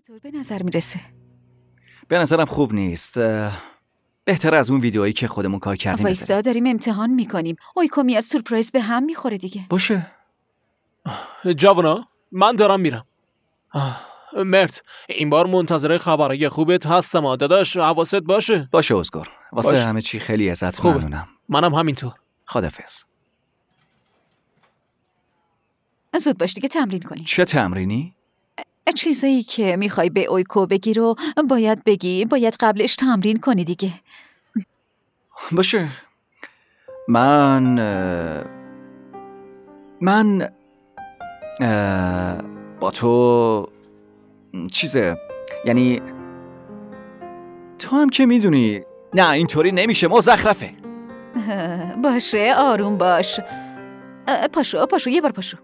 چطور به نظر میرسه؟ به نظرم خوب نیست. بهتر از اون ویدیویی که خودمون کار کردیم. وایستا داریم امتحان میکنیم. اویکو میاد سورپرایز به هم میخوره دیگه. باشه. جوانا من دارم میرم. مرد این بار منتظر خبرای خوبت هستم داداش، حواست باشه. باشه ازگار، واسه باشه. همه چی خیلی ازت ممنونم. منم همینطور. خدافظ. زود باش دیگه تمرین کنی. چه تمرینی؟ چیزایی که میخوای به اویکو بگی رو باید بگی، باید قبلش تمرین کنی دیگه. باشه. من با تو چیزه، یعنی تو هم که میدونی. نه اینطوری نمیشه، مزخرفه. باشه آروم باش. پاشو یه بار پاشو.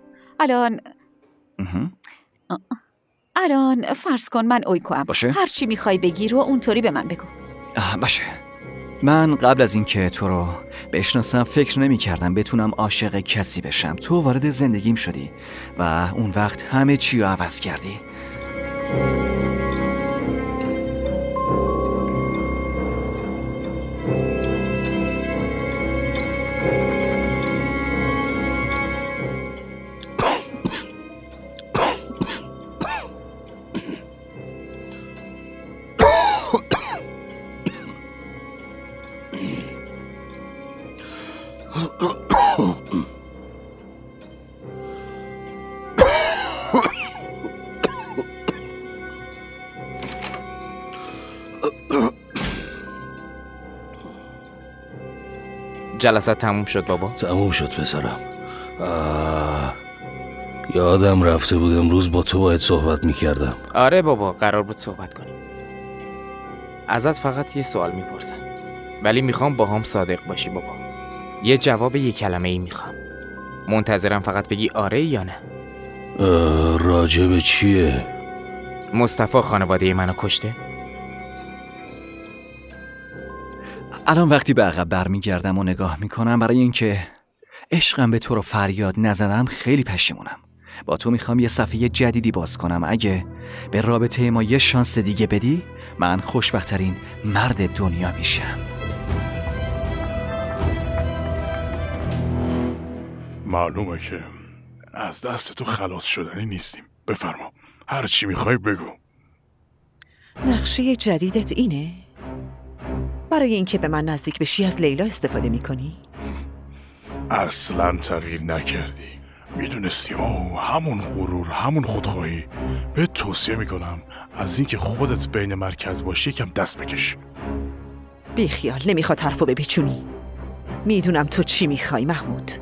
الان فرض کن من اویکو ام. باشه. هر چی میخوای بگی رو اونطوری به من بگو. باشه. من قبل از اینکه تو رو بشناسم فکر نمی کردم بتونم عاشق کسی بشم. تو وارد زندگیم شدی و اون وقت همه چی رو عوض کردی. جلسات تموم شد بابا؟ تموم شد پسرم. یادم رفته بود امروز با تو باید صحبت میکردم. آره بابا قرار بود صحبت کنیم. ازت فقط یه سوال میپرسم، ولی میخوام با هم صادق باشی بابا. یه جواب یه کلمه ای میخوام. منتظرم فقط بگی آره یا نه. راجب چیه؟ مصطفی خانواده منو کشته؟ الان وقتی به عقب برمیگردم و نگاه میکنم، برای اینکه عشقم به تو رو فریاد نزدم خیلی پشیمونم. با تو میخوام یه صفحه جدیدی باز کنم. اگه به رابطه ما یه شانس دیگه بدی، من خوشبخت‌ترین مرد دنیا میشم. معلومه که از دست تو خلاص شدنی نیستیم. بفرما، هر چی میخوای بگو. نقشه جدیدت اینه؟ برای اینکه به من نزدیک بشی از لیلا استفاده میکنی؟ اصلا تغییر نکردی. میدونستی همون غرور، همون خودخواهی. به توصیه میکنم از اینکه خودت بین مرکز باشی یکم دست بکش. بیخیال، نمیخواد حرفو بپیچونی. میدونم تو چی میخوای محمود.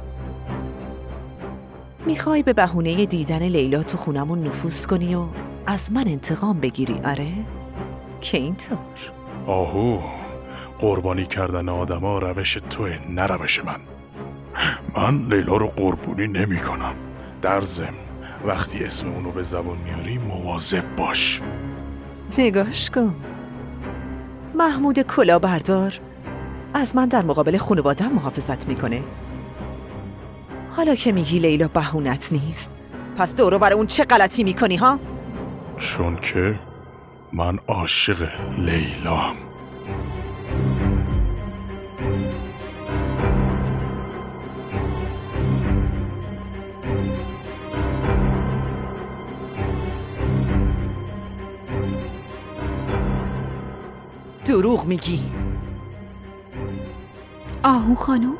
میخوای به بهونه دیدن لیلا تو خونمون نفوذ کنی و از من انتقام بگیری؟ آره؟ که اینطور؟ آهو، قربانی کردن آدما روش توه، نه روش من لیلا رو قربونی نمی کنم. در ضمن وقتی اسم اونو به زبان میاری مواظب باش. نگاش کن، محمود کلاهبردار از من در مقابل خانواده‌ام محافظت میکنه. حالا که میگی لیلا بهونت نیست، پس دورو برای اون چه غلطی میکنی ها؟ چون که من عاشق لیلام. دروغ میگی. آهو خانوم،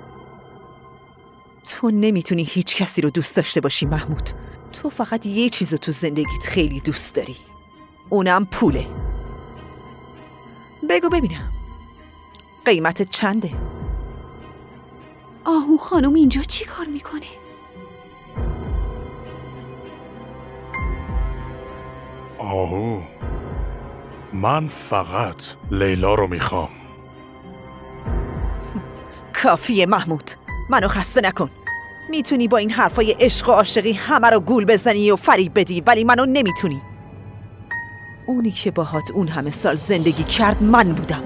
تو نمیتونی هیچ کسی رو دوست داشته باشی محمود. تو فقط یه چیزو تو زندگیت خیلی دوست داری، اونم پوله. بگو ببینم قیمتت چنده؟ آهو خانوم اینجا چی کار میکنه؟ آهو، من فقط لیلا رو میخوام. کافیه محمود، منو خسته نکن. میتونی با این حرفای عشق و عاشقی همه رو گول بزنی و فریب بدی، ولی منو نمیتونی. اونی که باهات اون همه سال زندگی کرد من بودم.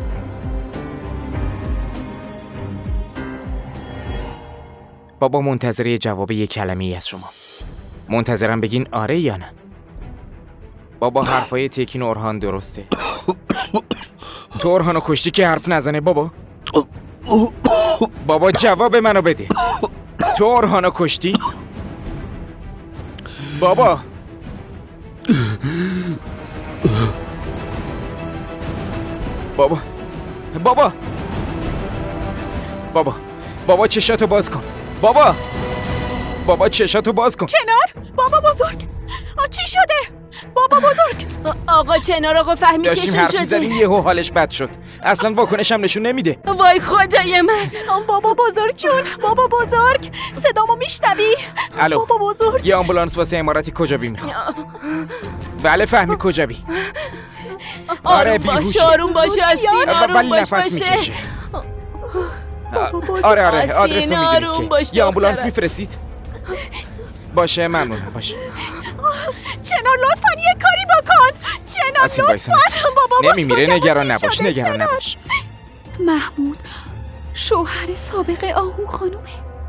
بابا منتظر یه جواب یه کلمه‌ای از شما. منتظرم بگین آره یا نه. بابا حرفای تکین اورهان درسته. تو اورهانو کشتی که حرف نزنه بابا. بابا جواب منو بده. تو اورهانو کشتی؟ بابا بابا بابا بابا بابا چشاتو باز کن. بابا چشاتو باز کن. چنار بابا بزرگ چی شده؟ بابا بزرگ آقا چنار آقا فهمی که داشتیم حرف می‌زدیم یهو حالش بد شد. اصلا واکنشم نشون نمیده. وای خدای من. بابا بزرگ جون بابا بزرگ صدامو میشنوی؟ الو بابا بزرگ یه آمبولانس واسه اماراتی کجابی میخوام. بله فهمی کجابی. آره بیهوشه. آروم باشه آسین آروم باشه. آره آدرس رو میدونید که یه آمبولانس میفرستید؟ باشه ممنونم باشه. چنار لطفاً یه کاری بکن. چنار لطفاً بابا نمیمیره نگران نباش. محمود شوهر سابق آهو خانومه.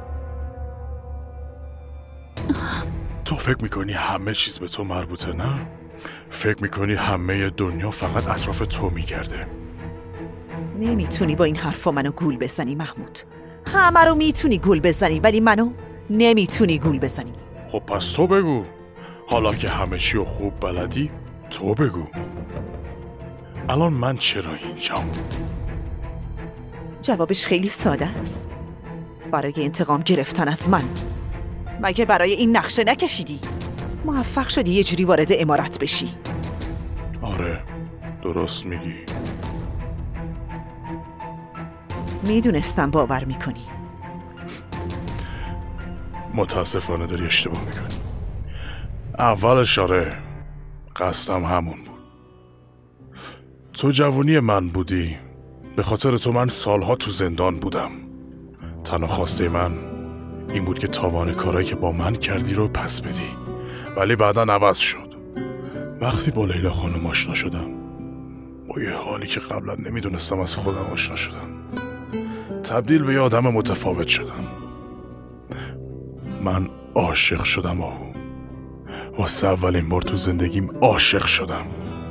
تو فکر میکنی همه چیز به تو مربوطه نه؟ فکر میکنی همه دنیا فقط اطراف تو میگرده؟ نمیتونی با این حرفا منو گول بزنی محمود. همه رو میتونی گول بزنی ولی منو نمیتونی گول بزنی. خب پس تو بگو. حالا که همه چی رو خوب بلدی تو بگو. الان من چرا اینجام؟ جوابش خیلی ساده است. برای انتقام گرفتن از من. مگه برای این نقشه نکشیدی؟ موفق شدی یه جوری وارد امارت بشی. آره درست میگی. میدونستم باور میکنی. متاسفانه داری اشتباه میکنی. اولش آره قصدم همون بود. تو جوانی من بودی. به خاطر تو من سالها تو زندان بودم. تنها خواسته من این بود که تاوان کارایی که با من کردی رو پس بدی. ولی بعدا عوض شد. وقتی با لیلا خانم آشنا شدم با یه حالی که قبلا نمیدونستم از خودم آشنا شدم. تبدیل به یه آدم متفاوت شدم. من عاشق شدم آهو. واسه اولین بار تو زندگیم عاشق شدم.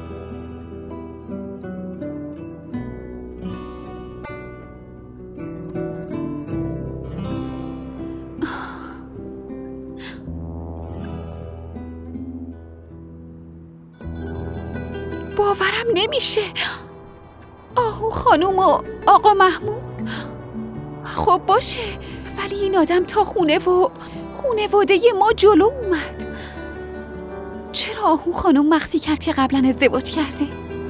باورم نمیشه. آهو خانوم و آقا محمود. خب باشه ولی این آدم تا خونواده ما جلو اومد. چرا آهو خانوم مخفی کرد که قبلا ازدواج کرده؟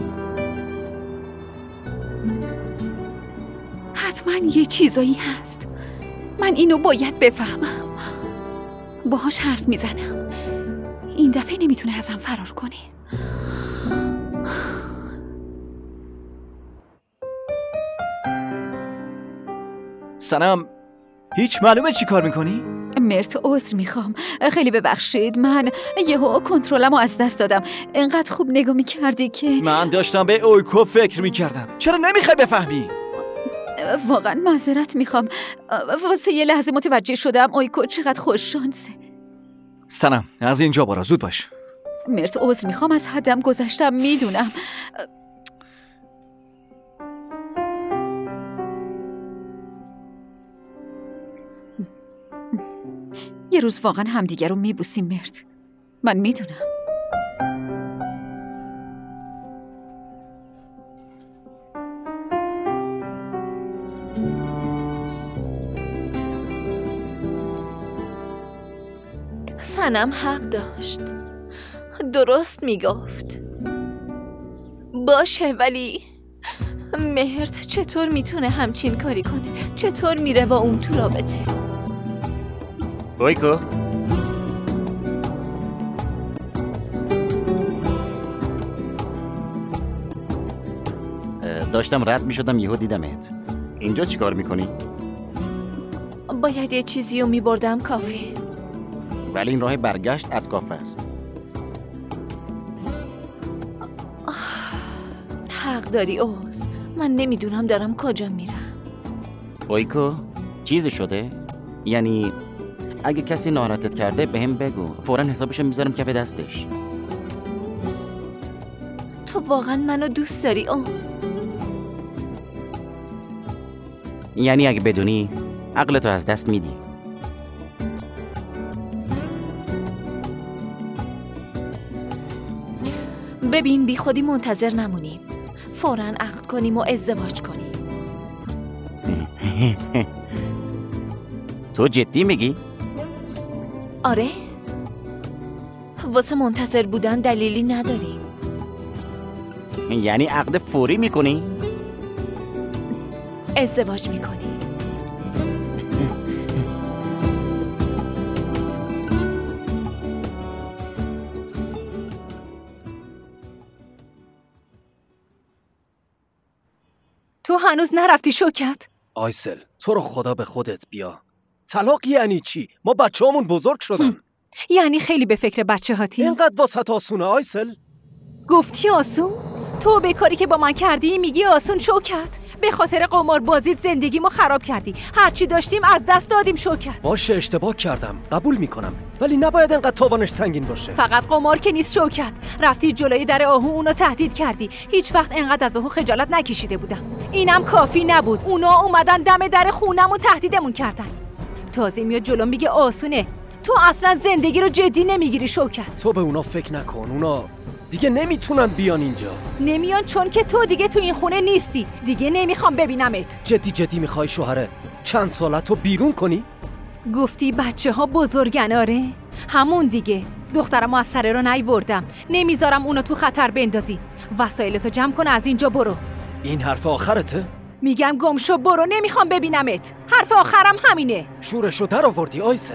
حتما یه چیزایی هست. من اینو باید بفهمم. باهاش حرف میزنم. این دفعه نمیتونه ازم فرار کنه. سنم هیچ معلومه چی کار میکنی؟ مرت عذر میخوام. خیلی ببخشید. من یهو کنترلمو از دست دادم. انقدر خوب نگاه میکردی که من داشتم به اویکو فکر میکردم. چرا نمیخوای بفهمی؟ واقعا معذرت میخوام. واسه یه لحظه متوجه شدم اویکو چقدر خوش شانسه. سنم از اینجا برو زود باش. مرت عذر میخوام از حدم گذشتم میدونم. یه روز واقعا همدیگه رو میبوسیم مرت. من میدونم. سنم حق داشت. درست میگفت. باشه ولی مهرت چطور میتونه همچین کاری کنه؟ چطور میره با اون تو رابطه؟ اویکو داشتم رد میشدم یهو دیدمت. اینجا چی کار میکنی؟ باید یه چیزی رو میبردم کافه. ولی این راه برگشت از کافه است. حق داری اوز. من نمیدونم دارم کجا میرم. اویکو چیزی شده؟ یعنی اگه کسی ناراحتت کرده بهم بگو. فوراً حسابشو میذارم کف دستش. تو واقعا منو دوست داری آموز؟ یعنی اگه بدونی عقلتو از دست میدی. ببین بی خودی منتظر نمونیم، فوراً عقد کنیم و ازدواج کنیم. تو جدی میگی؟ آره، واسه منتظر بودن دلیلی نداریم. یعنی عقد فوری میکنی؟ ازدواج میکنیم. تو هنوز نرفتی شوکت؟ آیسل تو رو خدا به خودت بیا. طلاق یعنی چی؟ ما بچه‌هامون بزرگ شدن. یعنی خیلی به فکر بچه هاتی؟ اینقدر واسط آسونه آیسل؟ گفتی آسون؟ تو به کاری که با من کردی میگی آسون شوکت؟ به خاطر قمار بازیت زندگیمو خراب کردی. هرچی داشتیم از دست دادیم شوکت. باشه اشتباه کردم، قبول میکنم، ولی نباید انقدر تاوانش سنگین باشه. فقط قمار که نیست شوکت. رفتی جلوی در آهو اونو تهدید کردی. هیچ وقت انقدر از آهو خجالت نکشیده بودم. اینم کافی نبود، اونا اومدن دم در خونمون تهدیدمون کردن. تازه میاد جلو میگه آسونه. تو اصلا زندگی رو جدی نمیگیری شوکت. تو به اونا فکر نکن، اونا دیگه نمیتونن بیان اینجا. نمیان چون که تو دیگه تو این خونه نیستی. دیگه نمیخوام ببینمت. جدی میخوای شوهره چند سالتو بیرون کنی؟ گفتی بچه ها بزرگن آره؟ همون دیگه. دخترمو از سر رو نیوردم. نمیذارم اونو تو خطر بندازی. وسایلتو جمع کن از اینجا برو. این حرف آخرته؟ میگم گم شو برو، نمیخوام ببینمت. حرف آخرم همینه. شورشو در آوردی آیسل.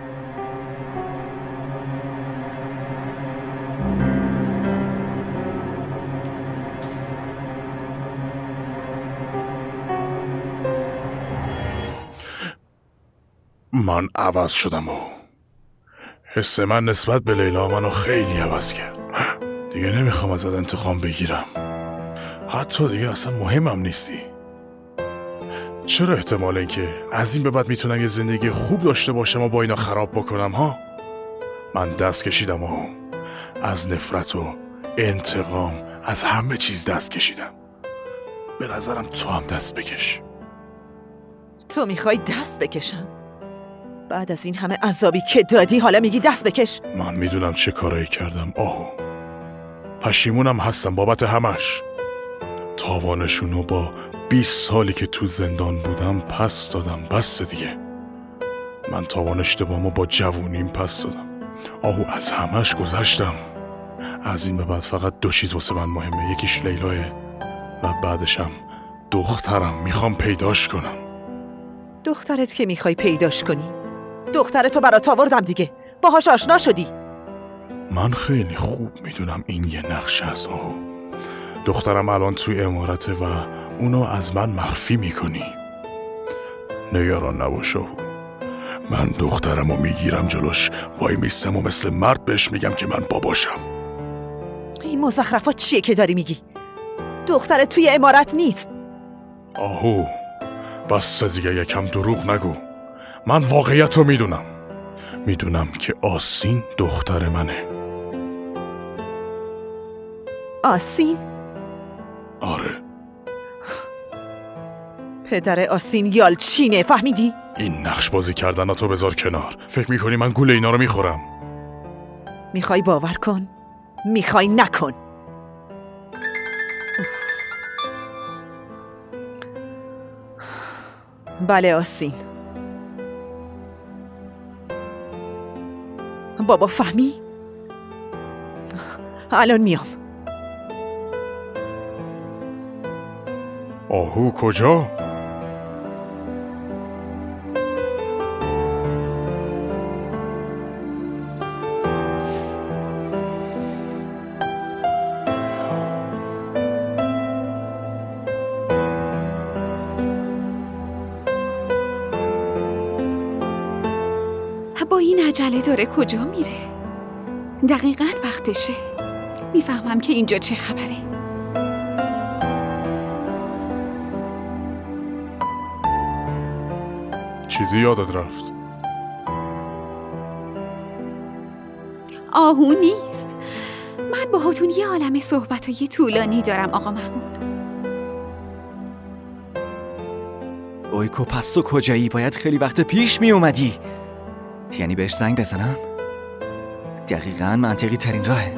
من عوض شدم و حس من نسبت به لیلا منو خیلی عوض کرد. دیگه نمیخوام ازت انتقام بگیرم، حتی دیگه اصلا مهمم نیستی. چرا احتمال اینکه از این به بعد میتونم یه زندگی خوب داشته باشم و با اینا خراب بکنم ها؟ من دست کشیدم و از نفرت و انتقام از همه چیز دست کشیدم. به نظرم تو هم دست بکش. تو میخوای دست بکشم؟ بعد از این همه عذابی که دادی حالا میگی دست بکش؟ من میدونم چه کارایی کردم آهو. پشیمونم هستم بابت همش. تاوانشونو با 20 سالی که تو زندان بودم پس دادم. بس دیگه. من تاوان اشتباهمو با جوونیم پس دادم آهو. از همش گذشتم. از این به بعد فقط 2 چیز واسه من مهمه. یکیش لیلاه و بعدشم دخترم. میخوام پیداش کنم. دخترت که میخوای پیداش کنی؟ دخترتو برات آوردم دیگه. باهاش آشنا شدی. من خیلی خوب میدونم این یه نقشه است آهو. دخترم الان توی امارته و اونو از من مخفی میکنی. نگران نباش آهو. من دخترمو میگیرم جلوش، وای میستم و مثل مرد بهش میگم که من باباشم. این مزخرفات چیه که داری میگی؟ دخترت توی امارت نیست. آهو بس دیگه یکم دروغ نگو. من واقعیت رو میدونم. میدونم که آسین دختر منه. آسین؟ آره. پدر آسین یالچینه، فهمیدی؟ این نقش بازی کردناتو بذار کنار. فکر میکنی من گول اینا رو میخورم؟ میخوای باور کن، میخوای نکن. بله آسین. بابا فهمی؟ الان میام. آهو کجا؟ با این عجله داره کجا میره؟ دقیقاً وقتشه. میفهمم که اینجا چه خبره. چیزی یادت رفت؟ آهو نیست. من با باهاتون یه عالمه صحبتای طولانی دارم آقا محمود. اویکو پس تو کجایی؟ باید خیلی وقت پیش می اومدی. یعنی بهش زنگ بزنم؟ دقیقاً منطقی ترین راهه.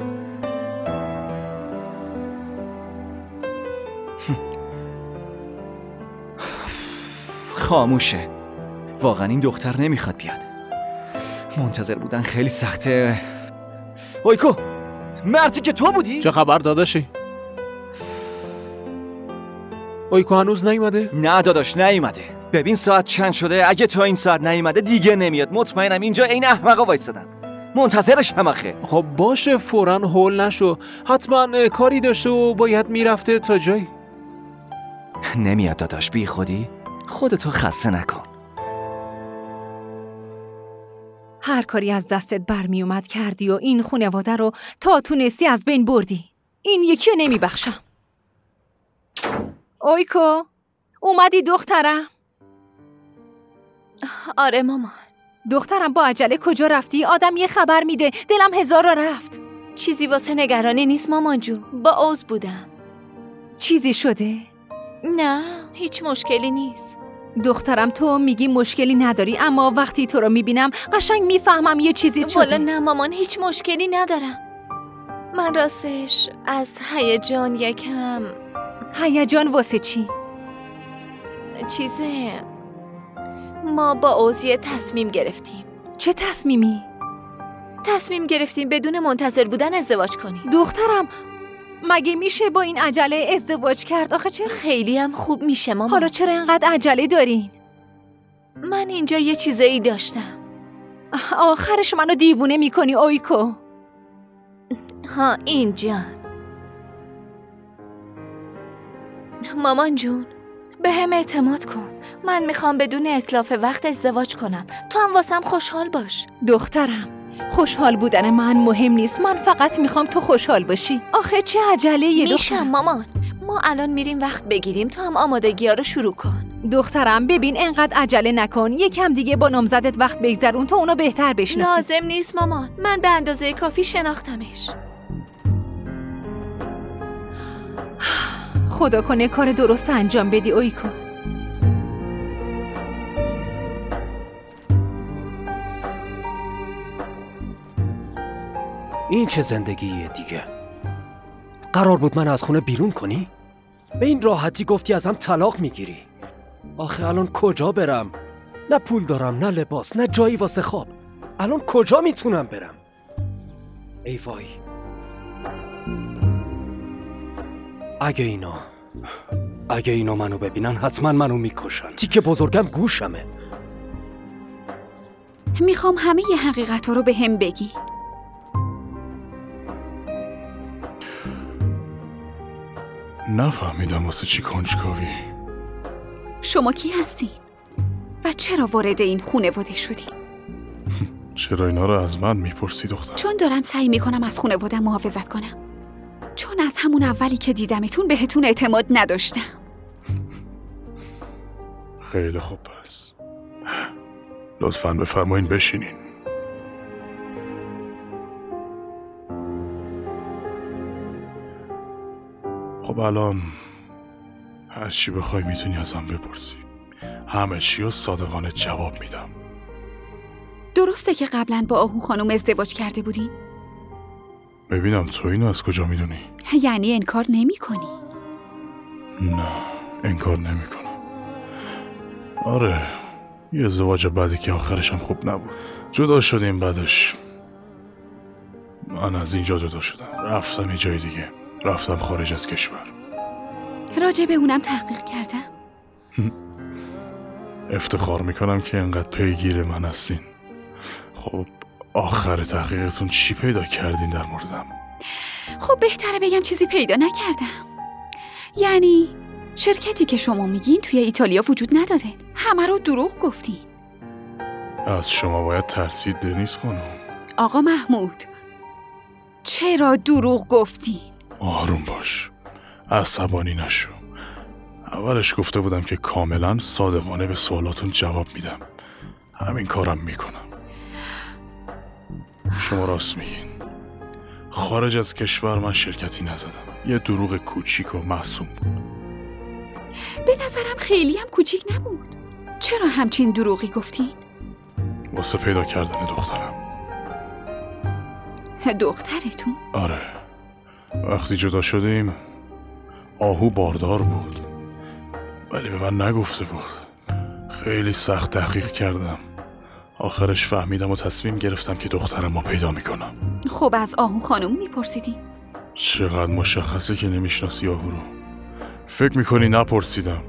خاموشه. واقعا این دختر نمیخواد بیاد. منتظر بودن خیلی سخته. اویکو مرتی که تو بودی؟ چه خبر داداشی؟ اویکو هنوز نیومده؟ نه داداش نیومده. ببین ساعت چند شده. اگه تا این ساعت نیومده دیگه نمیاد. مطمئنم اینجا عین احمقا وایسادم. منتظرش هم آخه. خب باشه فوراً هول نشو. حتما کاری داشته و باید میرفته تا جایی. نمیاد داداش، بی خودی خودتو خسته نکن. هر کاری از دستت برمی اومد کردی و این خانواده رو تا تونستی از بین بردی. این یکی رو نمی بخشم. اویکو اومدی دخترم؟ آره مامان. دخترم با عجله کجا رفتی؟ آدم یه خبر میده دلم هزار را رفت. چیزی واسه نگرانی نیست مامان جون. با اوز بودم. چیزی شده؟ نه هیچ مشکلی نیست. دخترم تو میگی مشکلی نداری، اما وقتی تو رو میبینم قشنگ میفهمم یه چیزی شده. والا نه مامان هیچ مشکلی ندارم. من راستش از هیجان یکم. هیجان واسه چی؟ چیزه ما با اوزیه تصمیم گرفتیم. چه تصمیمی؟ تصمیم گرفتیم بدون منتظر بودن ازدواج کنیم. دخترم مگه میشه با این عجله ازدواج کرد؟ آخه چرا؟ خیلی هم خوب میشه مامان. حالا چرا اینقدر عجله دارین؟ من اینجا یه چیزایی داشتم. آخرش منو دیوونه میکنی اویکو. ها اینجا. مامان جون به هم اعتماد کن. من میخوام بدون اتلاف وقت ازدواج کنم. تو هم واسم خوشحال باش. دخترم خوشحال بودن من مهم نیست. من فقط میخوام تو خوشحال باشی. آخه چه عجله یه دخترم. میشم مامان. ما الان میریم وقت بگیریم. تو هم آمادگی ها رو شروع کن. دخترم ببین انقدر عجله نکن. یکم دیگه با نامزدت وقت بگذرون تا اونو بهتر بشناسی. لازم نیست مامان. من به اندازه کافی شناختمش. خدا کنه کار درست انجام بدی اویکو. این چه زندگیه دیگه؟ قرار بود من از خونه بیرون کنی؟ به این راحتی گفتی ازم طلاق میگیری. آخه الان کجا برم؟ نه پول دارم، نه لباس، نه جایی واسه خواب. الان کجا میتونم برم؟ ای وای. اگه اینا منو ببینن حتما منو میکشن. تیکه بزرگم گوشمه. میخوام همه ی حقیقت رو به هم بگی. نفهمیدم واسه چی کنجکاوی. شما کی هستین؟ و چرا وارد این خانواده شدی؟ چرا اینا رو از من میپرسی دختر؟ چون دارم سعی میکنم از خانواده محافظت کنم. چون از همون اولی که دیدمتون بهتون اعتماد نداشتم. خیلی خوب پس لطفاً بفرمایین بشینین. خب الان هر چی بخوای میتونی ازم بپرسی. همه چی رو صادقانه جواب میدم. درسته که قبلا با آهو خانم ازدواج کرده بودین؟ ببینم تو اینو از کجا میدونی؟ یعنی انکار نمی کنی؟ نه انکار نمی کنم. آره یه ازدواج بعدی که آخرش هم خوب نبود. جدا شدیم بعدش. من از اینجا جدا شدم. رفتم یه جای دیگه. رفتم خارج از کشور. راجع به اونم تحقیق کردم. افتخار میکنم که انقدر پیگیر من هستین. خب آخر تحقیقتون چی پیدا کردین در موردم؟ خب بهتره بگم چیزی پیدا نکردم. یعنی شرکتی که شما میگین توی ایتالیا وجود نداره. همه رو دروغ گفتین. از شما باید ترسید دنیس خانم. آقا محمود چرا دروغ گفتین؟ آروم باش. عصبانی نشو. اولش گفته بودم که کاملا صادقانه به سوالاتون جواب میدم. همین کارم میکنم. شما راست میگین. خارج از کشور من شرکتی نزدم. یه دروغ کوچیک و معصوم بود. به نظرم خیلی هم کوچیک نبود. چرا همچین دروغی گفتین؟ واسه پیدا کردن دخترم. دخترتون؟ آره. وقتی جدا شدیم آهو باردار بود، ولی به من نگفته بود. خیلی سخت تحقیق کردم. آخرش فهمیدم و تصمیم گرفتم که دخترم رو پیدا میکنم. خب از آهو خانم میپرسیدین؟ چقدر مشخصه که نمیشناسی آهو رو. فکر میکنی نپرسیدم؟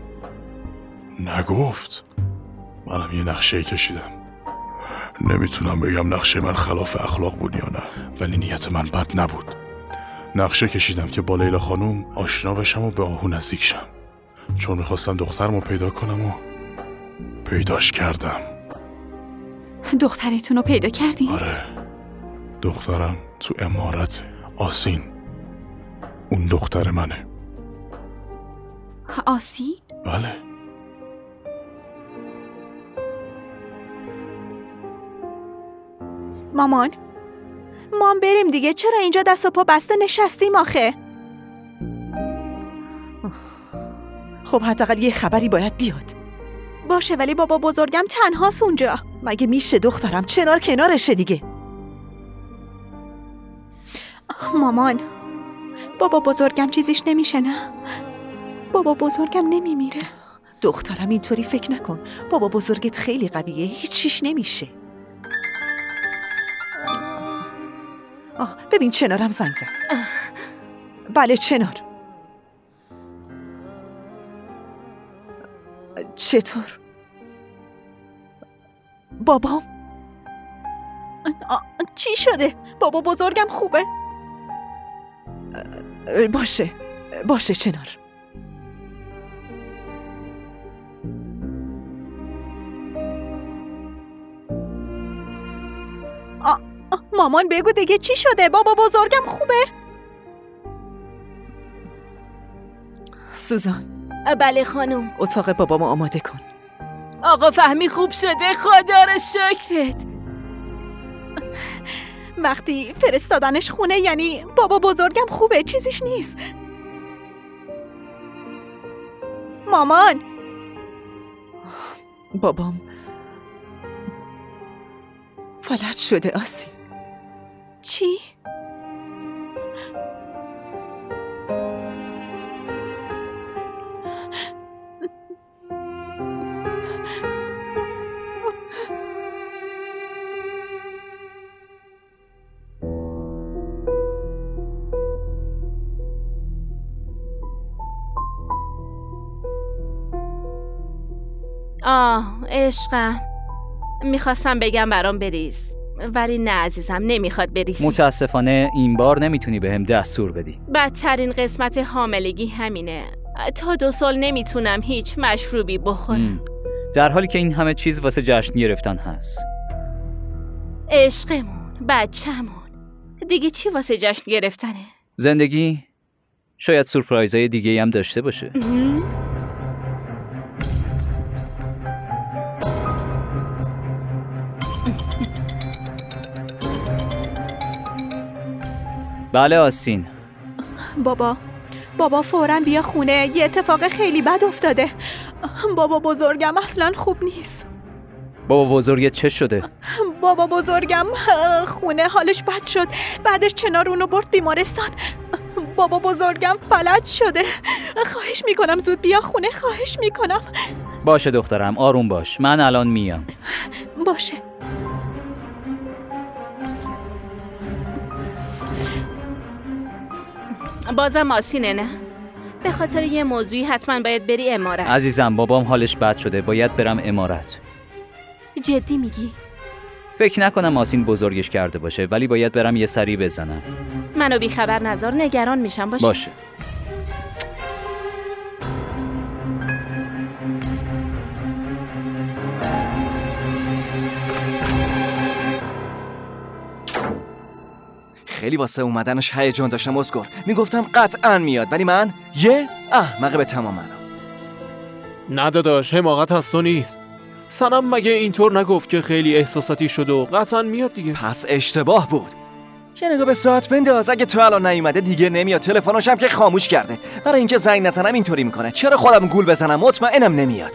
نگفت. منم یه نقشه کشیدم. نمیتونم بگم نقشه من خلاف اخلاق بود یا نه، ولی نیت من بد نبود. نقشه کشیدم که با لیلا خانوم آشنا بشم و به آهو نزدیک شم، چون میخواستم دخترمو پیدا کنم و پیداش کردم. دخترتون رو پیدا کردین؟ آره، دخترم تو امارت. آسین، اون دختر منه. آسین؟ بله. مامان بریم دیگه. چرا اینجا دست و پا بسته نشستیم آخه؟ خب حداقل یه خبری باید بیاد. باشه، ولی بابا بزرگم تنهاست اونجا. مگه میشه دخترم؟ کنارشه دیگه. مامان، بابا بزرگم چیزیش نمیشه نه؟ بابا بزرگم نمیمیره. دخترم اینطوری فکر نکن. بابا بزرگت خیلی قویه، هیچ چیش نمیشه. ببین چنارم زنگ زد. بله چنار. چطور؟ بابام؟ چی شده؟ بابا بزرگم خوبه؟ باشه چنار. مامان بگو دیگه چی شده؟ بابا بزرگم خوبه؟ سوزان. بله خانم. اتاق بابامو آماده کن. آقا فهمی خوب شده، خدا رو شکرت. وقتی فرستادنش خونه یعنی بابا بزرگم خوبه، چیزیش نیست. مامان، بابام فلج شده. آسین. چی؟ عشقم، میخواستم بگم برام بریز، ولی نه عزیزم، نمیخواد بریزی. متاسفانه این بار نمیتونی بهم دستور بدی. بدترین قسمت حاملگی همینه. تا 2 سال نمیتونم هیچ مشروبی بخورم. در حالی که این همه چیز واسه جشن گرفتن هست. عشقمون، بچه‌مون، دیگه چی واسه جشن گرفتنه؟ زندگی شاید سورپرایزهای دیگه‌ای هم داشته باشه. بله آسین. بابا فوراً بیا خونه، یه اتفاق خیلی بد افتاده. بابا بزرگم اصلاً خوب نیست. بابا بزرگت چه شده؟ بابا بزرگم خونه حالش بد شد، بعدش چنار اونو برد بیمارستان. بابا بزرگم فلج شده. خواهش میکنم زود بیا خونه، خواهش میکنم. باشه دخترم، آروم باش، من الان میام. باشه. بازم آسینه نه؟ به خاطر یه موضوعی حتما باید بری امارت. عزیزم بابام حالش بد شده، باید برم امارت. جدی میگی؟ فکر نکنم آسین بزرگش کرده باشه، ولی باید برم یه سری بزنم. منو بیخبر نذار، نگران میشم. باشه. خیلی واسه اومدنش هیجان داشتم ازگار. میگفتم قطعاً میاد، ولی من یه احمق به تمام معنا. نه داداش، حماقت از تو نیست. سنم مگه اینطور نگفت که خیلی احساساتی شد و قطعاً میاد دیگه؟ پس اشتباه بود. یه نگاه به ساعت بنداز. اگه تو الان نیومده دیگه نمیاد. تلفنش هم که خاموش کرده. برای اینکه زنگ نزنم اینطوری میکنه. چرا خودم گول بزنم؟ مطمئنم نمیاد.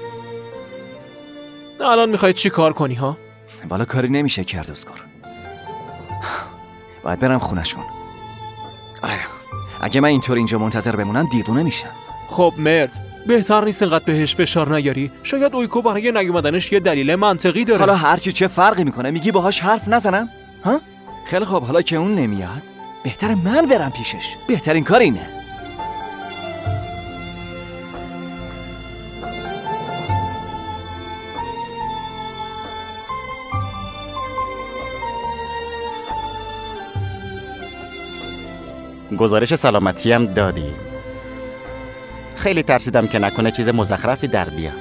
الان میخوای چی کار کنی ها؟ والا کاری نمیشه کرد اسکار. باید برم خونشون. آره اگه من اینطور اینجا منتظر بمونم دیوونه میشم. خب مرد، بهتر نیست انقدر بهش فشار نیاری؟ شاید اویکو برای نیومدنش یه دلیل منطقی داره. حالا هرچی چه فرقی میکنه؟ میگی باهاش حرف نزنم؟ ها؟ خیلی خب، حالا که اون نمیاد بهتر من برم پیشش. بهترین کار اینه. گزارش سلامتی هم دادی. خیلی ترسیدم که نکنه چیز مزخرفی در بیاد.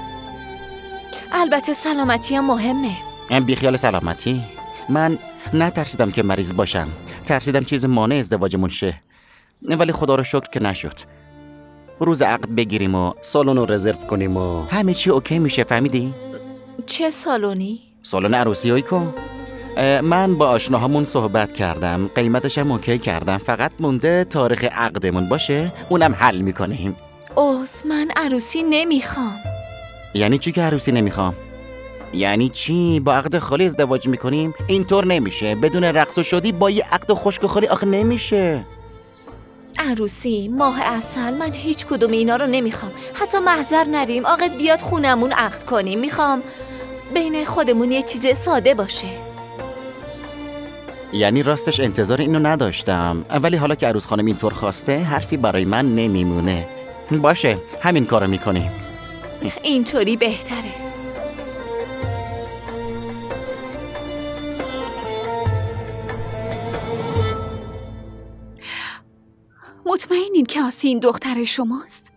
البته سلامتی هم مهمه. بیخیال سلامتی. من نترسیدم که مریض باشم. ترسیدم چیز مانع ازدواجمون شه. ولی خدا رو شکر که نشد. روز عقد بگیریم و سالن رو رزرو کنیم و همه چی اوکی میشه. فهمیدی؟ چه سالونی؟ سالن عروسی اویکو. من با آشناهامون صحبت کردم، قیمتش هم اوکی کردم. فقط مونده تاریخ عقدمون باشه، اونم حل میکنیم. اوز من عروسی نمیخوام. یعنی چی که عروسی نمیخوام؟ یعنی چی؟ با عقد خالی ازدواج میکنیم؟ اینطور نمیشه. بدون رقص و شادی با یه عقد خشک و خالی آخه نمیشه. عروسی، ماه عسل، من هیچ کدوم اینا رو نمیخوام. حتی محضر نریم، عقد بیاد خونمون عقد کنیم. میخوام بین خودمون یه چیز ساده باشه. یعنی راستش انتظار اینو نداشتم، ولی حالا که عروس خانم اینطور خواسته حرفی برای من نمیمونه. باشه همین کارو میکنیم. اینطوری بهتره. مطمئنین که آسین دختر شماست؟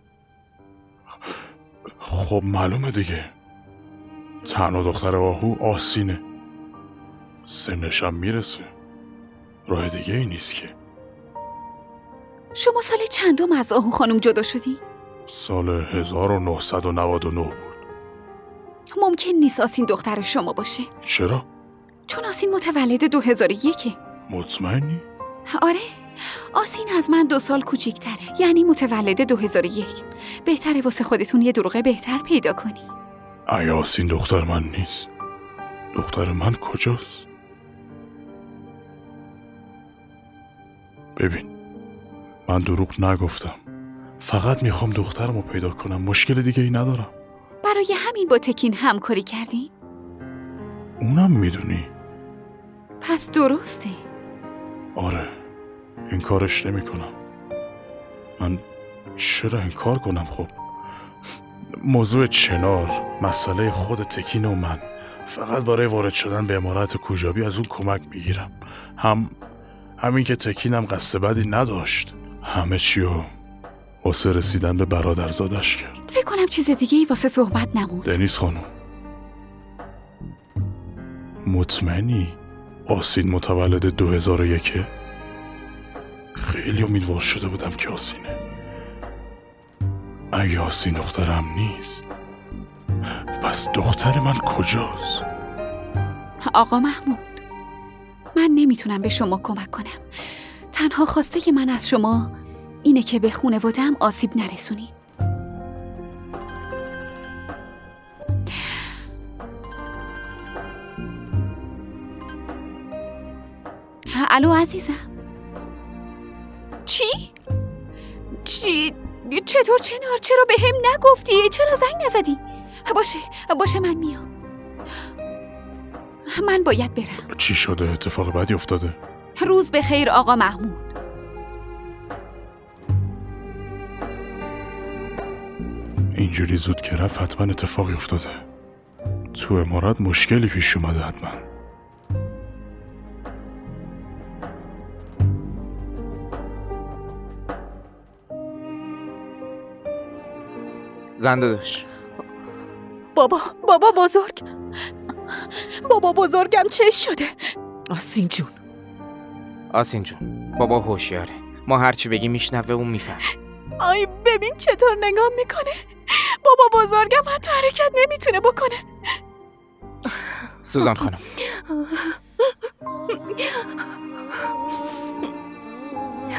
خب معلومه دیگه. تنها دختر آهو آسینه. سنشم میرسه. راه دیگه ای نیست که. شما سال چندم از آهو خانم جدا شدی؟ سال 1999 بود. ممکن نیست آسین دختر شما باشه. چرا؟ چون آسین متولد 2001. مطمئنی؟ آره، آسین از من 2 سال کوچیک‌تره، یعنی متولد 2001. بهتره واسه خودتون یه دروغ بهتر پیدا کنی. اگه آسین دختر من نیست، دختر من کجاست؟ ببین، من دروغ نگفتم. فقط میخوام دخترمو پیدا کنم. مشکل دیگه ای ندارم. برای همین با تکین همکاری کردین؟ اونم میدونی؟ پس درسته. آره، این کارش نمی کنم. من چرا این کار کنم؟ خب موضوع چنار، مسئله خود تکین و من. فقط برای وارد شدن به عمارت کوجابی از اون کمک میگیرم. همین که تکینم قصد بدی نداشت. همه چیو واسه رسیدن به برادرزادش کرد. فکر کنم چیز دیگه ای واسه صحبت نموند. دنیس خانم، مطمئنی آسین متولد 2001؟ خیلی امیدوار شده بودم که آسینه. اگه آسین دخترم نیست، پس دختر من کجاست؟ آقا محمود، من نمیتونم به شما کمک کنم. تنها خواسته من از شما اینه که به خانواده‌ام آسیب نرسونین. الو عزیزم. چی؟ چطور چنار؟ چرا به هم نگفتی؟ چرا زنگ نزدی؟ باشه من میام. من باید برم. چی شده؟ اتفاق بدی افتاده؟ روز بخیر آقا محمود. اینجوری زود که رفت حتما اتفاقی افتاده. تو عمارت مشکلی پیش اومده حتما. زنده داشت. بابا بزرگم چه شده؟ آسین جون بابا هوشیاره. ما هرچی بگی میشنوه و میفهم. آی ببین چطور نگاه میکنه. بابا بزرگم حتی حرکت نمیتونه بکنه. سوزان خانم،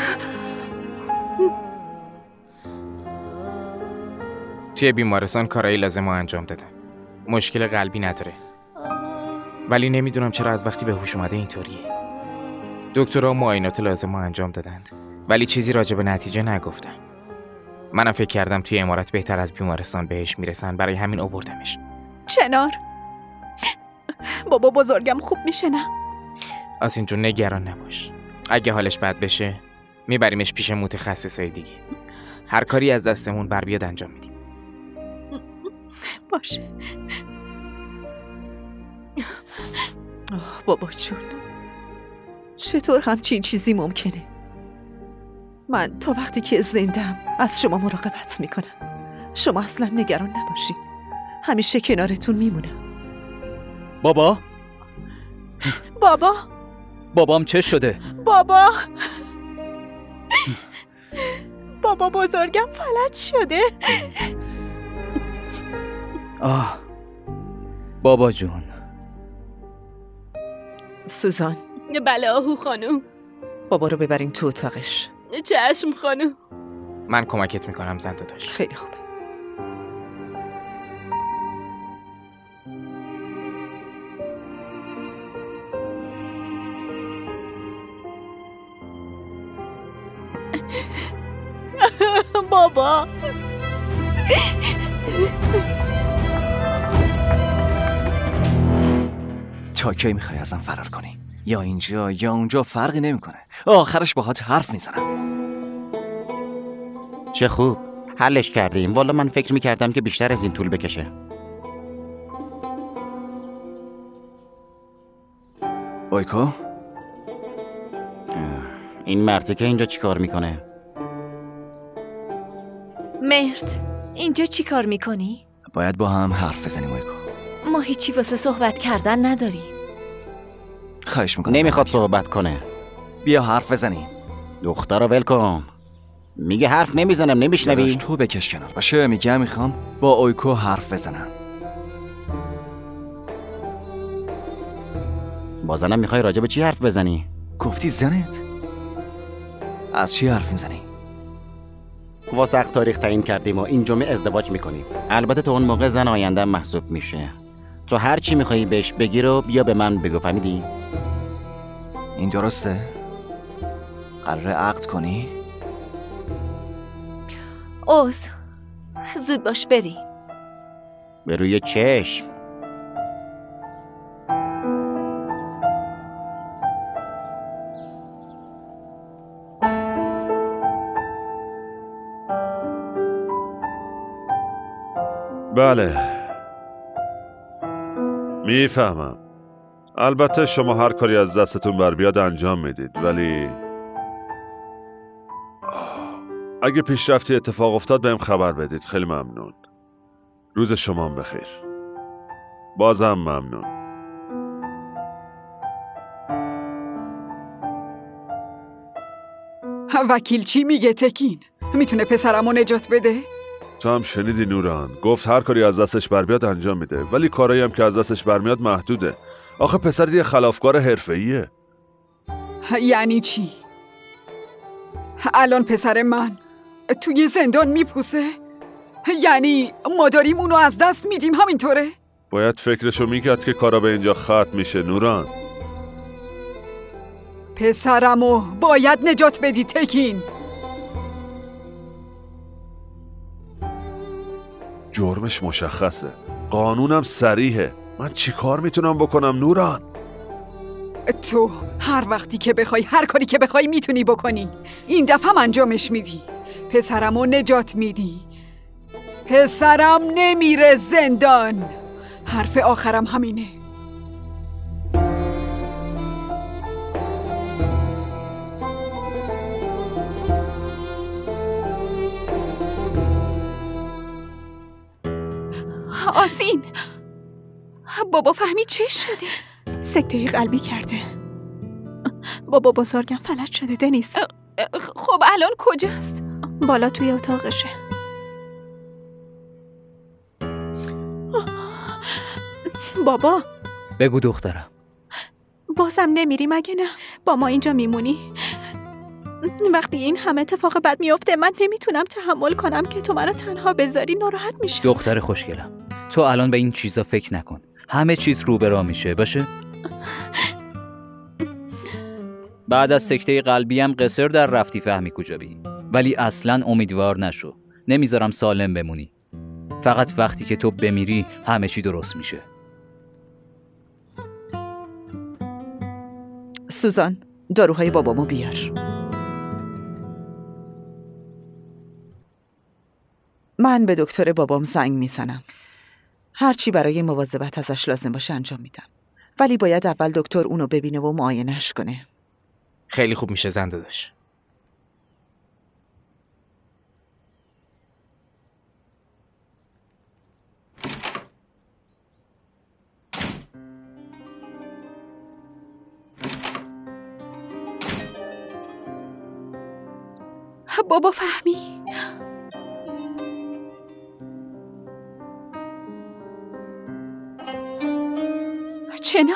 توی بیمارستان کارایی لازم رو انجام دادم. مشکل قلبی نداره. ولی نمیدونم چرا از وقتی به هوش اومده اینطوریه. دکترها معاینات لازم رو انجام دادند ولی چیزی راجع به نتیجه نگفتن. منم فکر کردم توی امارت بهتر از بیمارستان بهش میرسن، برای همین آوردمش. چنار، بابا بزرگم خوب میشه نه؟ از اینجور نگران نباش. اگه حالش بد بشه میبریمش پیش متخصصای دیگه. هر کاری از دستمون بر بیاد انجام میدیم. باشه. بابا جون، چطور همچین چیزی ممکنه؟ من تا وقتی که زندم از شما مراقبت میکنم. شما اصلا نگران نباشین، همیشه کنارتون میمونم. بابا؟ بابا؟ بابام چه شده؟ بابا؟ بابا بزرگم فلج شده. آه بابا جون. سوزان. بله آهو خانم. بابا رو ببرین تو اتاقش. چشم خانم. من کمکت میکنم زن داداش. خیلی خوبه. بابا تا کی میخوای ازم فرار کنی؟ یا اینجا یا اونجا فرقی نمیکنه. آخرش باهات حرف میزنم. چه خوب حلش کردیم. والا من فکر میکردم که بیشتر از این طول بکشه. اویکو؟ این مرتی که اینجا چی کار میکنه؟ مهرت، اینجا چی کار میکنی؟ باید با هم حرف بزنیم اویکو. ما هیچی واسه صحبت کردن نداریم. خواهش میکنم. نمیخواد صحبت کنه. بیا حرف بزنیم. دختر رو ول کن. میگه حرف نمیزنم، نمیشنوی؟ تو بکش کنار باشه. میگه میخوام با اویکو حرف بزنم. با زنم میخوای راجع به چی حرف بزنی؟ گفتی زنت؟ از چی حرف میزنی؟ واسه تاریخ تعیین کردیم و این جمعه ازدواج میکنیم. البته تو اون موقع زن آینده محسوب میشه. تو هر چی میخوایی بهش بگی رو بیا به من بگو، فهمیدی؟ این درسته؟ قراره عقد کنی؟ اوز زود باش بری. به روی چشم. بله میفهمم. البته شما هر کاری از دستتون بر بیاد انجام میدید، ولی اگه پیشرفتی اتفاق افتاد بهم خبر بدید. خیلی ممنون. روز شما بخیر. بازم ممنون. وکیل چی میگه تکین؟ میتونه پسرمو نجات بده؟ تو هم شنیدی نوران، گفت هر کاری از دستش بر بیاد انجام میده، ولی کارایی هم که از دستش برمیاد محدوده. آخه پسر یه خلافکار حرفه‌ایه. یعنی چی؟ الان پسر من توی زندان میپوسه؟ یعنی ما داریم اونو از دست میدیم همینطوره؟ باید فکرشو میکرد که کارا به اینجا ختم میشه نوران. پسرمو باید نجات بدی تکین. جرمش مشخصه، قانونم صریحه. من چی کار میتونم بکنم نوران؟ تو هر وقتی که بخوای هر کاری که بخوای میتونی بکنی. این دفعه هم انجامش میدی. پسرمو نجات میدی. پسرم نمیره زندان. حرف آخرم همینه. آسین، بابا فهمید چه شده؟ سکته قلبی کرده. بابا بزرگم فلج شده دنیس. خب الان کجاست؟ بالا توی اتاقشه. بابا بگو دخترم. بازم نمیری مگه نه؟ با ما اینجا میمونی؟ وقتی این همه اتفاق بد میفته من نمیتونم تحمل کنم که تو منو تنها بذاری. ناراحت میشم. دختر خوشگلم، تو الان به این چیزا فکر نکن. همه چیز رو به راه میشه باشه؟ بعد از سکته قلبی هم قصر در رفتی فهمی کجا بی. ولی اصلا امیدوار نشو. نمیذارم سالم بمونی. فقط وقتی که تو بمیری همه چی درست میشه. سوزان، داروهای بابامو بیار. من به دکتر بابام زنگ میزنم. هرچی برای مواظبت ازش لازم باشه انجام میدم. ولی باید اول دکتر اونو ببینه و معاینش کنه. خیلی خوب میشه زنده داشت. بابا فهمی؟ چنار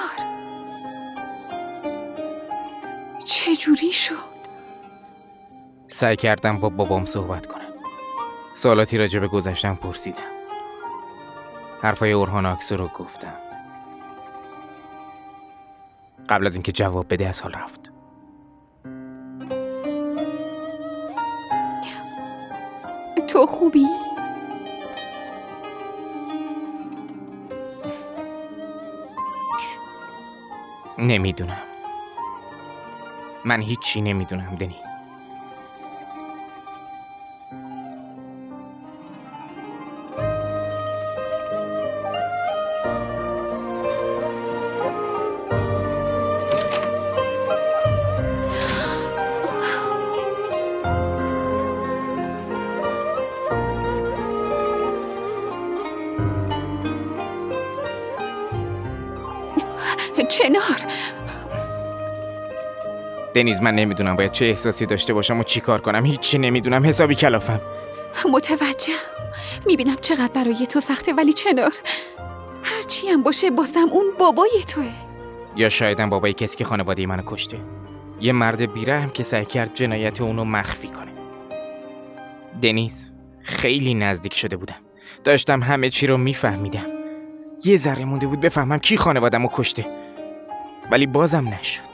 چجوری شد؟ سعی کردم با بابام صحبت کنم. سوالاتی راجع به گذشتم پرسیدم. حرفای اورهان آکسو رو گفتم. قبل از اینکه جواب بده از حال رفت. تو خوبی؟ نمیدونم. من هیچی نمیدونم دنیز. چنار دنیز، من نمیدونم باید چه احساسی داشته باشم و چی کار کنم. هیچی نمیدونم. حسابی کلافم. متوجه. میبینم چقدر برای تو سخته، ولی چنار هرچی هم باشه بازم اون بابای توه. یا شایدم بابای کسی که خانواده منو کشته. یه مرد بیرحم که سعی کرد جنایت اونو مخفی کنه. دنیز، خیلی نزدیک شده بودم. داشتم همه چی رو میفهمیدم. یه ذره مونده بود بفهمم کی خانواده‌مو کشته. ولی بازم نشد.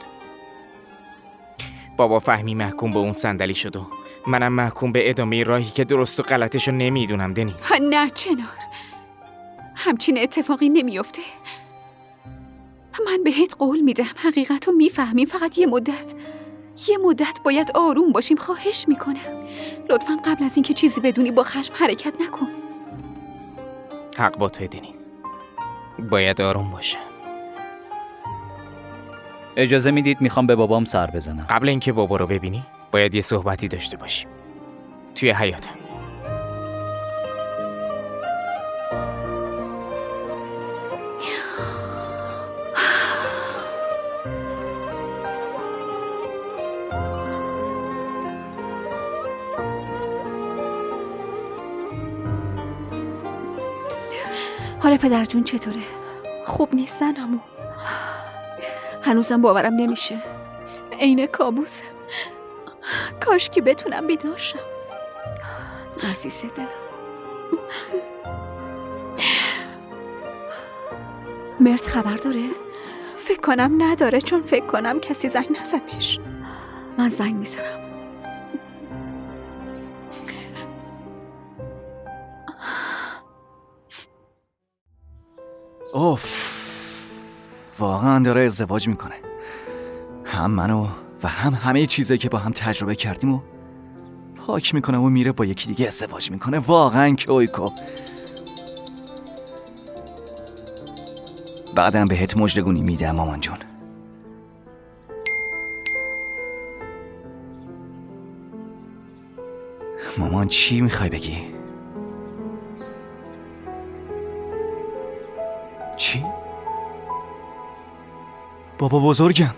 بابا فهمی محکوم به اون صندلی شد و منم محکوم به ادامه راهی که درست و غلطشو نمیدونم دنیز. نه چنار، همچین اتفاقی نمیفته. من بهت قول میدم حقیقتو میفهمیم. فقط یه مدت باید آروم باشیم. خواهش میکنم لطفاً قبل از اینکه چیزی بدونی با خشم حرکت نکن. حق با توی دنیز. باید آروم باشم. اجازه میدید میخوام به بابام سر بزنم. قبل اینکه بابا رو ببینی باید یه صحبتی داشته باشیم توی حیاطم. حالا پدر جون چطوره؟ خوب نیستن عمو؟ هنوزم باورم نمیشه. عین کابوسه. کاش که بتونم بیدار شم. عزیز دلم. مرد خبر داره؟ فکر کنم نداره، چون فکر کنم کسی زنگ نزد بهش. من زنگ میزنم. اوف، واقعا داره ازدواج میکنه. هم منو و هم همه چیزایی که با هم تجربه کردیم و پاک میکنه و میره با یکی دیگه ازدواج میکنه. واقعا کیویکو. بعدم بهت مژدگونی میدم مامان جون. مامان چی میخوای بگی؟ چی؟ بابا بزرگم.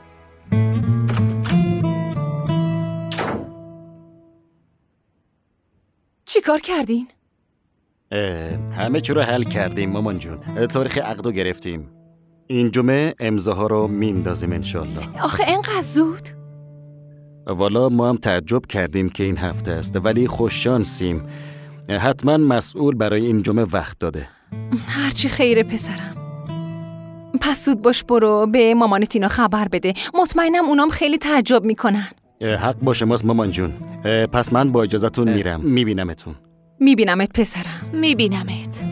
چی کار کردین؟ همه چی رو حل کردیم مامان جون. تاریخ عقدو گرفتیم. این جمعه امضاها رو میندازیم انشالله. آخه اینقدر زود؟ والا ما هم تعجب کردیم که این هفته است، ولی خوششانسیم. حتما مسئول برای این جمعه وقت داده. هرچی خیره پسرم. پس زود باش برو به مامان تینا خبر بده. مطمئنم اونام خیلی تعجب میکنن. حق با شماست مامان جون. پس من با اجازهتون میرم. میبینمتون. میبینمت پسرم. میبینمت.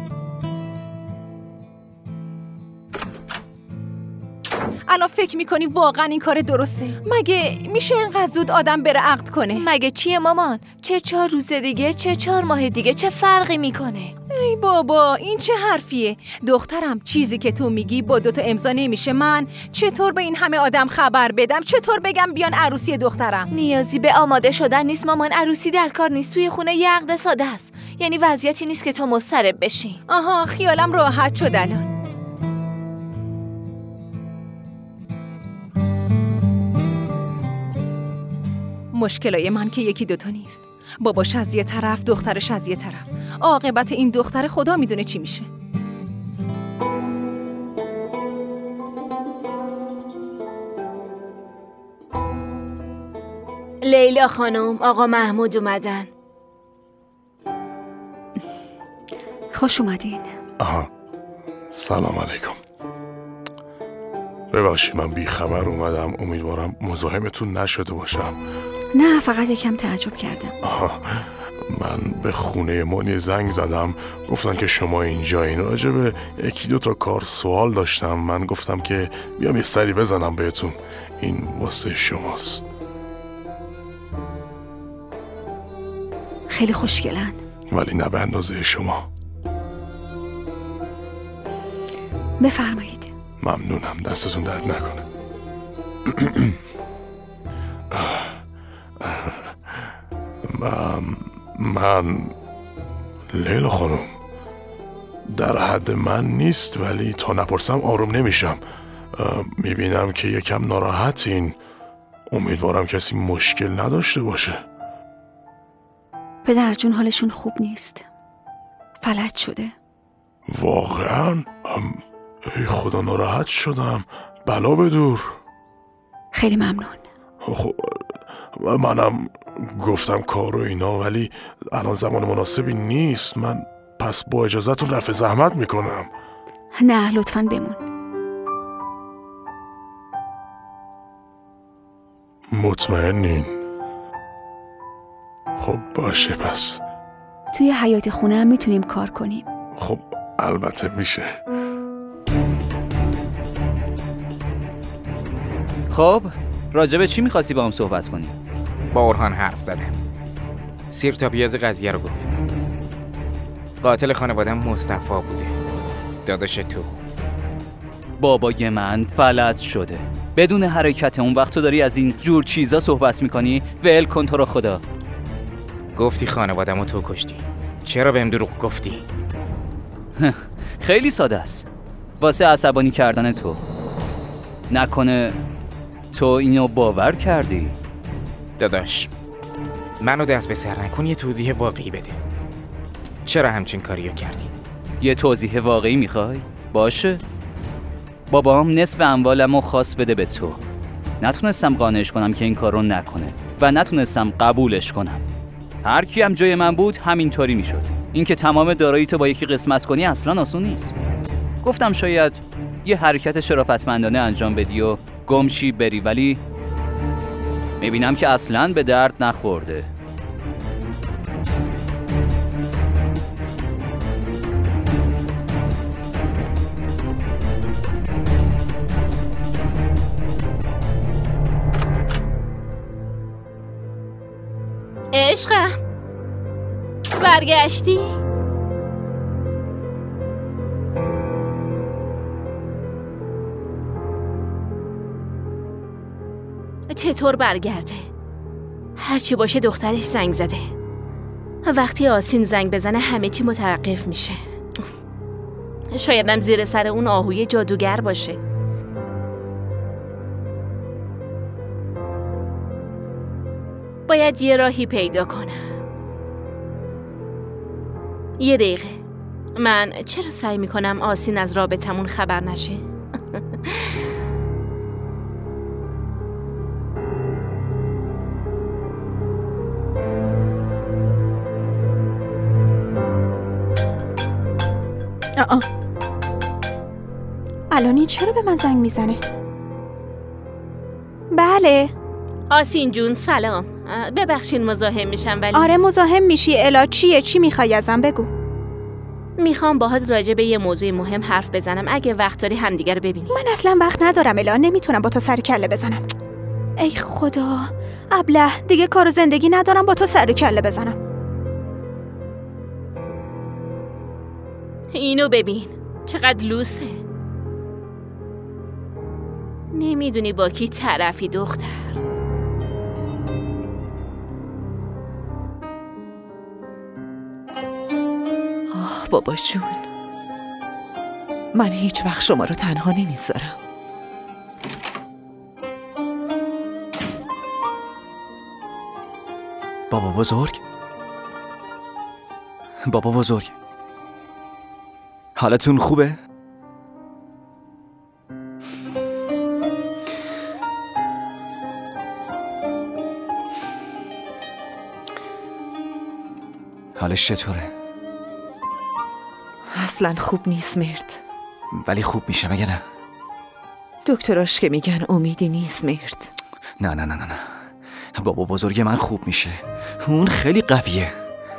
الان فکر میکنی واقعا این کار درسته؟ مگه میشه اینقدر زود آدم بره عقد کنه؟ مگه چیه مامان؟ چه 4 روز دیگه، چه 4 ماه دیگه، چه فرقی میکنه؟ ای بابا این چه حرفیه؟ دخترم چیزی که تو میگی با 2 تا امضا نمیشه. من چطور به این همه آدم خبر بدم؟ چطور بگم بیان عروسی دخترم؟ نیازی به آماده شدن نیست مامان، عروسی در کار نیست، توی خونه یه عقد ساده است. یعنی وضعیتی نیست که تو مضطرب بشی. آها خیالم راحت شد الان. مشکلای من که 1 2 تا نیست. باباش از یه طرف، دخترش از یه طرف. عاقبت این دختر خدا میدونه چی میشه. لیلا خانم، آقا محمود اومدن. خوش اومدین. سلام علیکم. ببخشید من بی خبر اومدم. امیدوارم مزاحمتون نشده باشم. نه فقط یکم تعجب کردم. من به خونه مانی زنگ زدم، گفتن که شما اینجایین. راجع به 1 2 تا کار سوال داشتم. من گفتم که بیام یه سری بزنم بهتون. این واسه شماست. خیلی خوشگلن. ولی نه به اندازه شما. بفرمایید. ممنونم، دستتون درد نکنه. من لیلا خانم، در حد من نیست، ولی تا نپرسم آروم نمیشم. میبینم که یکم ناراحتین. امیدوارم کسی مشکل نداشته باشه. پدر جون حالشون خوب نیست، فلج شده. واقعا؟ ای خدا ناراحت شدم. بلا بدور. خیلی ممنون. منم گفتم کار و اینا، ولی الان زمان مناسبی نیست. من پس با اجازهتون رفع زحمت میکنم. نه لطفاً بمون. مطمئنین؟ خب باشه پس. توی حیاط خونه هم میتونیم کار کنیم. خب البته میشه. خب راجع به چی میخواستی با هم صحبت کنی؟ با اورهان حرف زدم. سیر تا پیاز قضیه رو گفت. قاتل خانوادم مصطفی بوده، داداش تو. بابای من فلج شده. بدون حرکت اون وقت تو داری از این جور چیزا صحبت میکنی؟ ول کن تو رو خدا. گفتی خانوادم رو تو کشتی. چرا بهم دروغ گفتی؟ خیلی ساده است. واسه عصبانی کردن تو. نکنه تو اینو باور کردی؟ داداش منو دست به سر نکن، یه توضیح واقعی بده. چرا همچین کاریو کردی؟ یه توضیح واقعی میخوای؟ باشه. بابام نصف اموالمو خواست بده به تو. نتونستم قانعش کنم که این کار رو نکنه و نتونستم قبولش کنم. هر کی هم جای من بود همینطوری میشد. اینکه تمام داراییتو با یکی قسمت کنی اصلا آسون نیست. گفتم شاید یه حرکت شرافتمندانه انجام بدی و گمشی بری، ولی میبینم که اصلاً به درد نخورده. عشقم برگشتی؟ چطور برگرده؟ هرچی باشه دخترش زنگ زده. وقتی آسین زنگ بزنه همه چی متوقف میشه. شایدم زیر سر اون آهوی جادوگر باشه. باید یه راهی پیدا کنم. یه دقیقه. من چرا سعی میکنم آسین از رابطمون خبر نشه؟ الانی چرا به من زنگ میزنه؟ بله. آسین جون سلام. ببخشین مزاحم میشم ولی آره مزاحم میشی. الا چیه؟ چی میخوای ازم بگو. میخوام باهات راجع به یه موضوع مهم حرف بزنم. اگه وقت داری همدیگه رو ببینیم. من اصلا وقت ندارم الا. نمیتونم با تو سر کله بزنم. ای خدا. ابله دیگه کار و زندگی ندارم با تو سر کله بزنم. اینو ببین چقدر لوسه. نمیدونی با کی طرفی دختر. آه بابا جون، من هیچ وقت شما رو تنها نمیذارم. بابا بزرگ؟ بابا بزرگ، حالتون خوبه؟ حالش چطوره؟ اصلا خوب نیست مرد. ولی خوب میشه مگه نه؟ دکتراش که میگن امیدی نیست مرد. نه نه نه نه نه، بابا بزرگ من خوب میشه. اون خیلی قویه.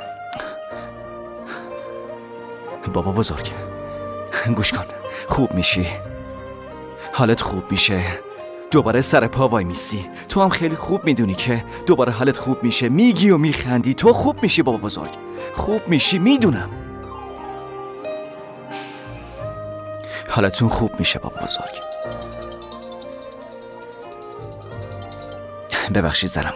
بابا بزرگ گوش کن، خوب میشی، حالت خوب میشه، دوباره سر پا وای میسی. تو هم خیلی خوب میدونی که دوباره حالت خوب میشه، میگی و میخندی. تو خوب میشی بابا بزرگ، خوب میشی، میدونم حالتون خوب میشه بابا بزرگ. ببخشید زنمو.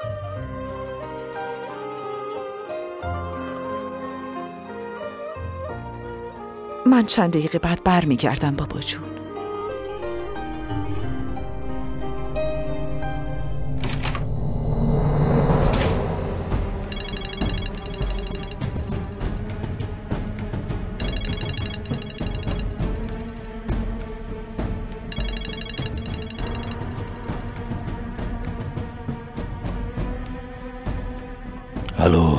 من چند دقیقه بعد برمیگردم بابا جون. الو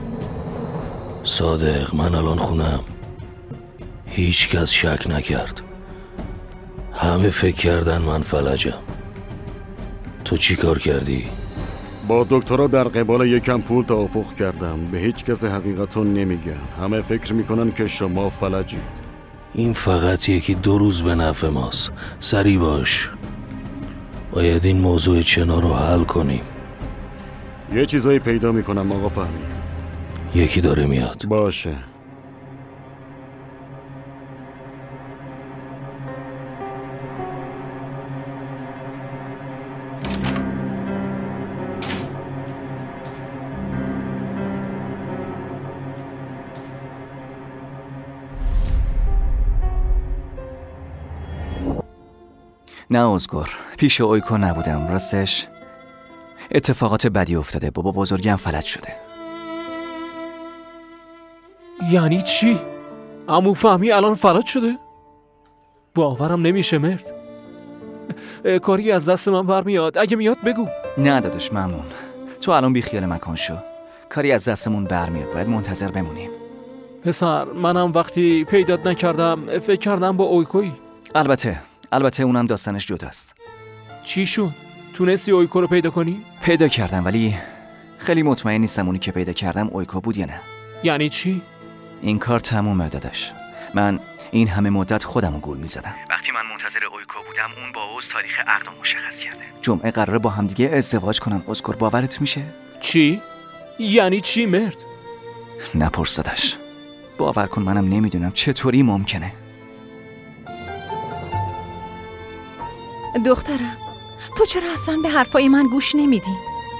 صادق، من الان خونم. هیچ کس شک نکرد. همه فکر کردن من فلجم. تو چی کار کردی؟ با دکترها در قبال یکم پول توافق کردم. به هیچ کس حقیقتو نمیگم. همه فکر میکنن که شما فلجی. این فقط 1-2 روز به نفع ماست. سریع باش. باید این موضوع چنا رو حل کنیم. یه چیزایی پیدا میکنم آقا فهمی. یکی داره میاد. باشه. نه ازگار، پیش اویکو نبودم. راستش اتفاقات بدی افتاده. بابا بزرگم فلج شده. یعنی چی؟ عمو فهمی الان فلج شده؟ باورم نمیشه مرد. کاری از دست من برمیاد. اگه میاد بگو. نه داداش ممنون. تو الان بی خیال مکان شو. کاری از دستمون برمیاد. باید منتظر بمونیم. پسر منم وقتی پیدات نکردم فکر کردم با اویکویی. البته اونم داستانش جداست. چی شد؟ تونستی اویکو رو پیدا کنی؟ پیدا کردم ولی خیلی مطمئن نیستم اونی که پیدا کردم اویکو بود یا نه. یعنی چی؟ این کار تمومه داداش. من این همه مدت خودمو گول میزدم. وقتی من منتظر اویکو بودم اون با اوز تاریخ عقدو مشخص کرده. جمعه قراره با همدیگه ازدواج کنن. ازگار باورت میشه؟ چی؟ یعنی چی مرد؟ نپرس داداش. باور کن منم نمیدونم چطوری ممکنه. دخترم تو چرا اصلا به حرفای من گوش نمیدی؟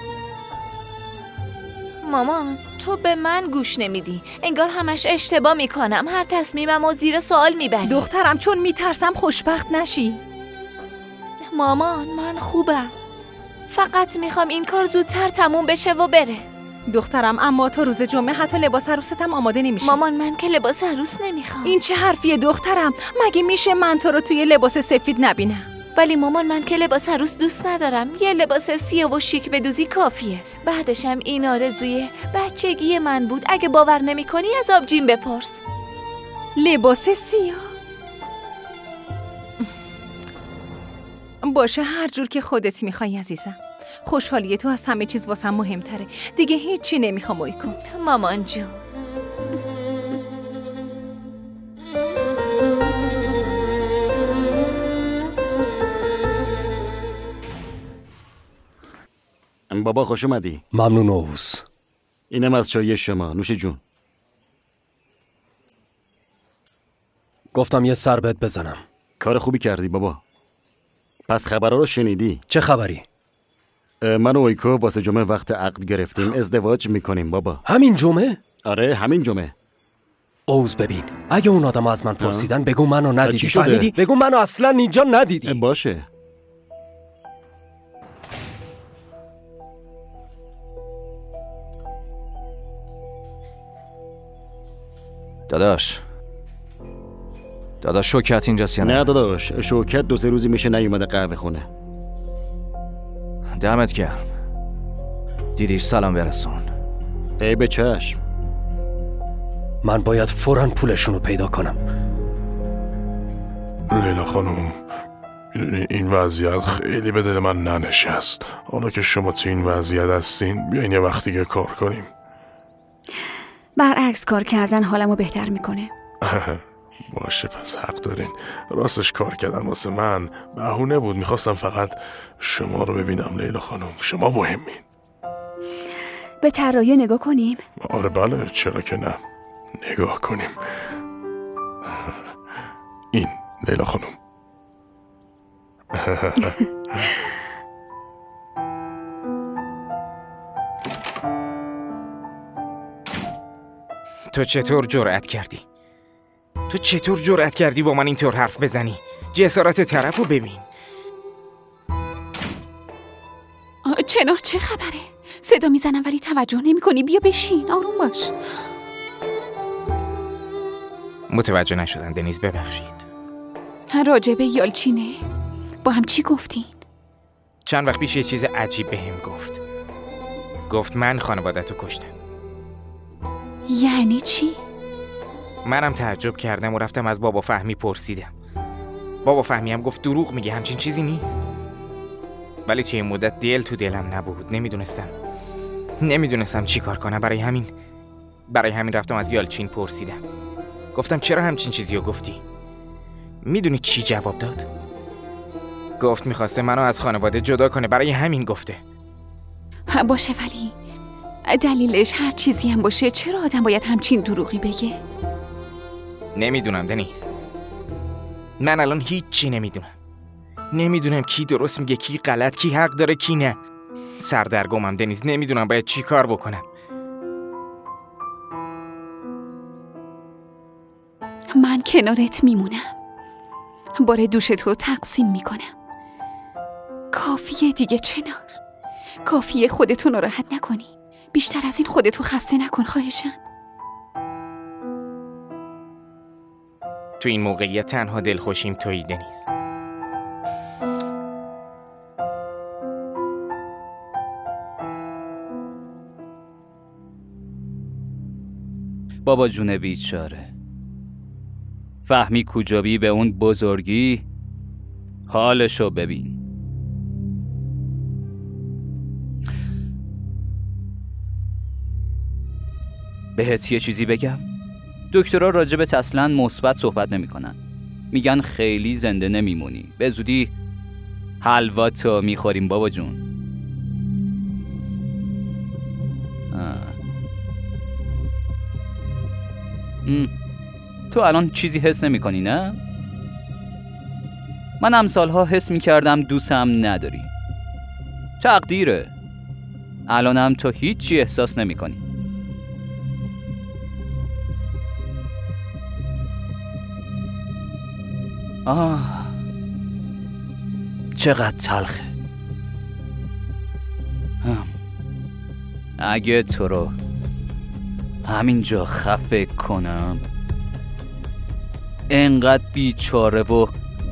مامان تو به من گوش نمیدی. انگار همش اشتباه میکنم. هر تصمیمم و زیر سوال میبری. دخترم چون میترسم خوشبخت نشی. مامان من خوبم. فقط میخوام این کار زودتر تموم بشه و بره. دخترم اما تو روز جمعه حتی لباس عروستم آماده نمیشه. مامان من که لباس عروس نمیخوام. این چه حرفیه دخترم؟ مگه میشه من تو رو توی لباس سفید نبینم؟ ولی مامان من که لباس عروس دوست ندارم. یه لباس سیاه و شیک بدوزی کافیه. بعدشم این آرزوی بچگی من بود. اگه باور نمی کنی از آبجیم بپرس. لباس سیاه؟ باشه، هر جور که خودت میخوای عزیزم. خوشحالی تو از همه چیز واسم مهمتره. دیگه هیچی نمیخوام اویکو. مامان جون. بابا خوش اومدی. ممنون اوز. اینم از چای شما. نوش جون. گفتم یه سر بهت بزنم. کار خوبی کردی بابا. پس خبرها رو شنیدی؟ چه خبری؟ من و اویکو واسه جمعه وقت عقد گرفتیم. ازدواج میکنیم بابا. همین جمعه؟ آره همین جمعه. اوز ببین، اگه اون آدم از من پرسیدن بگو منو ندیدی. چی شده؟ فهمیدی؟ بگو منو اصلا اینجا ندیدی. باشه. داداش شوکت اینجاست یا نه؟ نه داداش، شوکت 2-3 روزی میشه نیومده قهوه خونه. دمت گرم. دیدیش سلام برسون. ای به چشم. من باید فوراً پولشونو پیدا کنم. لیلا خانم، میدونی این وضعیت خیلی به دل من ننشست. حالا که شما تو این وضعیت هستین، بیاین یه وقت دیگه کار کنیم. برعکس کار کردن حالمو بهتر میکنه. باشه پس حق دارین. راستش کار کردن واسه من بهونه بود. میخواستم فقط شما رو ببینم لیلا خانم. شما مهمین. به طراحی نگاه کنیم؟ آره بله، چرا که نه. نگاه کنیم. این لیلا خانم. تو چطور جرأت کردی؟ تو چطور جرأت کردی با من اینطور حرف بزنی؟ جسارت طرفو ببین. چنار چه خبره؟ صدا میزنم ولی توجه نمی کنی. بیا بشین، آروم باش. متوجه نشدم دنیز، ببخشید. راجبه یالچینه با هم چی گفتین؟ چند وقت پیش یه چیز عجیب بهم گفت من خانواده‌تو کشتم. یعنی چی؟ منم تعجب کردم و رفتم از بابا فهمی پرسیدم. بابا فهمی هم گفت دروغ میگه، همچین چیزی نیست. ولی توی این مدت دل تو دلم نبود. نمیدونستم چی کار کنم. برای همین رفتم از یالچین پرسیدم. گفتم چرا همچین چیزی رو گفتی؟ میدونی چی جواب داد؟ گفت میخواسته منو از خانواده جدا کنه، برای همین گفته. باشه، ولی دلیلش هر چیزی هم باشه چرا آدم باید همچین دروغی بگه؟ نمیدونم دنیز. من الان هیچی نمیدونم کی درست میگه، کی غلط، کی حق داره، کی نه. سردرگمم دنیز. نمیدونم باید چی کار بکنم. من کنارت میمونم. بار دوشتو تقسیم میکنم. کافیه دیگه چنار. کافیه خودتو ناراحت نکنی. بیشتر از این خودتو خسته نکن خواهشن. تو این موقعیت تنها دلخوشیم تویی دنیز. بابا جون بیچاره. فهمی کجابی به اون بزرگی؟ حالشو ببین. بهت یه چیزی بگم؟ دکترها راجبت اصلاً مثبت صحبت نمی‌کنن. میگن خیلی زنده نمیمونی. به زودی حلواتو میخوریم بابا جون. تو الان چیزی حس نمی‌کنی نه؟ من امسالها حس می‌کردم دوستم نداری. تقدیره. الانم تو هیچی احساس نمی‌کنی. چقدر تلخه. اگه تو رو همینجا خفه کنم، انقدر بیچاره و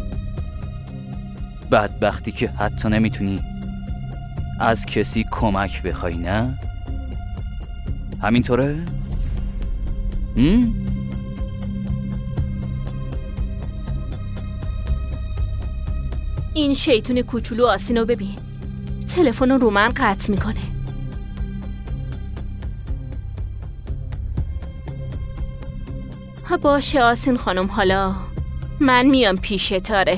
بدبختی که حتی نمیتونی از کسی کمک بخوای، نه؟ همینطوره؟ این شیطون کوچولو آسینو ببین، تلفن رو من قطع میکنه. باشه آسین خانم، حالا من میام پیش تاره.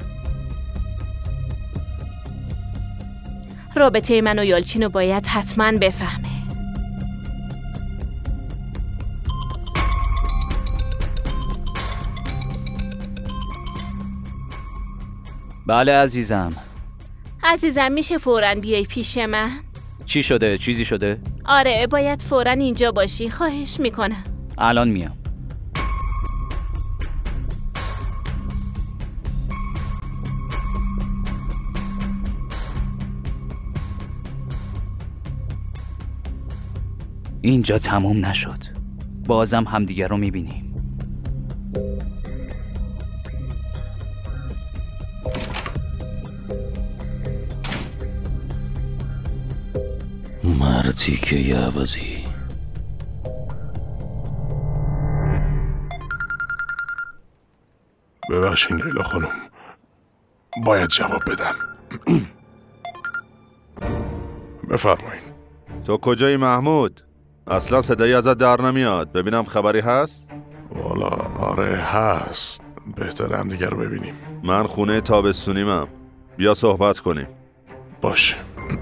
رابطه من و یالچینو باید حتما بفهمه. بله عزیزم. عزیزم میشه فوراً بیای پیش من؟ چی شده؟ چیزی شده؟ آره باید فوراً اینجا باشی، خواهش میکنم. الان میام. اینجا تموم نشد. بازم همدیگر رو میبینیم. مرتی که یه عوضی. ببخشین لیلا خانم، باید جواب بدم. بفرمایین. تو کجایی محمود؟ اصلا صدایی ازت در نمیاد. ببینم خبری هست؟ والا آره هست. بهتره هم دیگر رو ببینیم. من خونه تابستونیمم. بیا صحبت کنیم. باشه.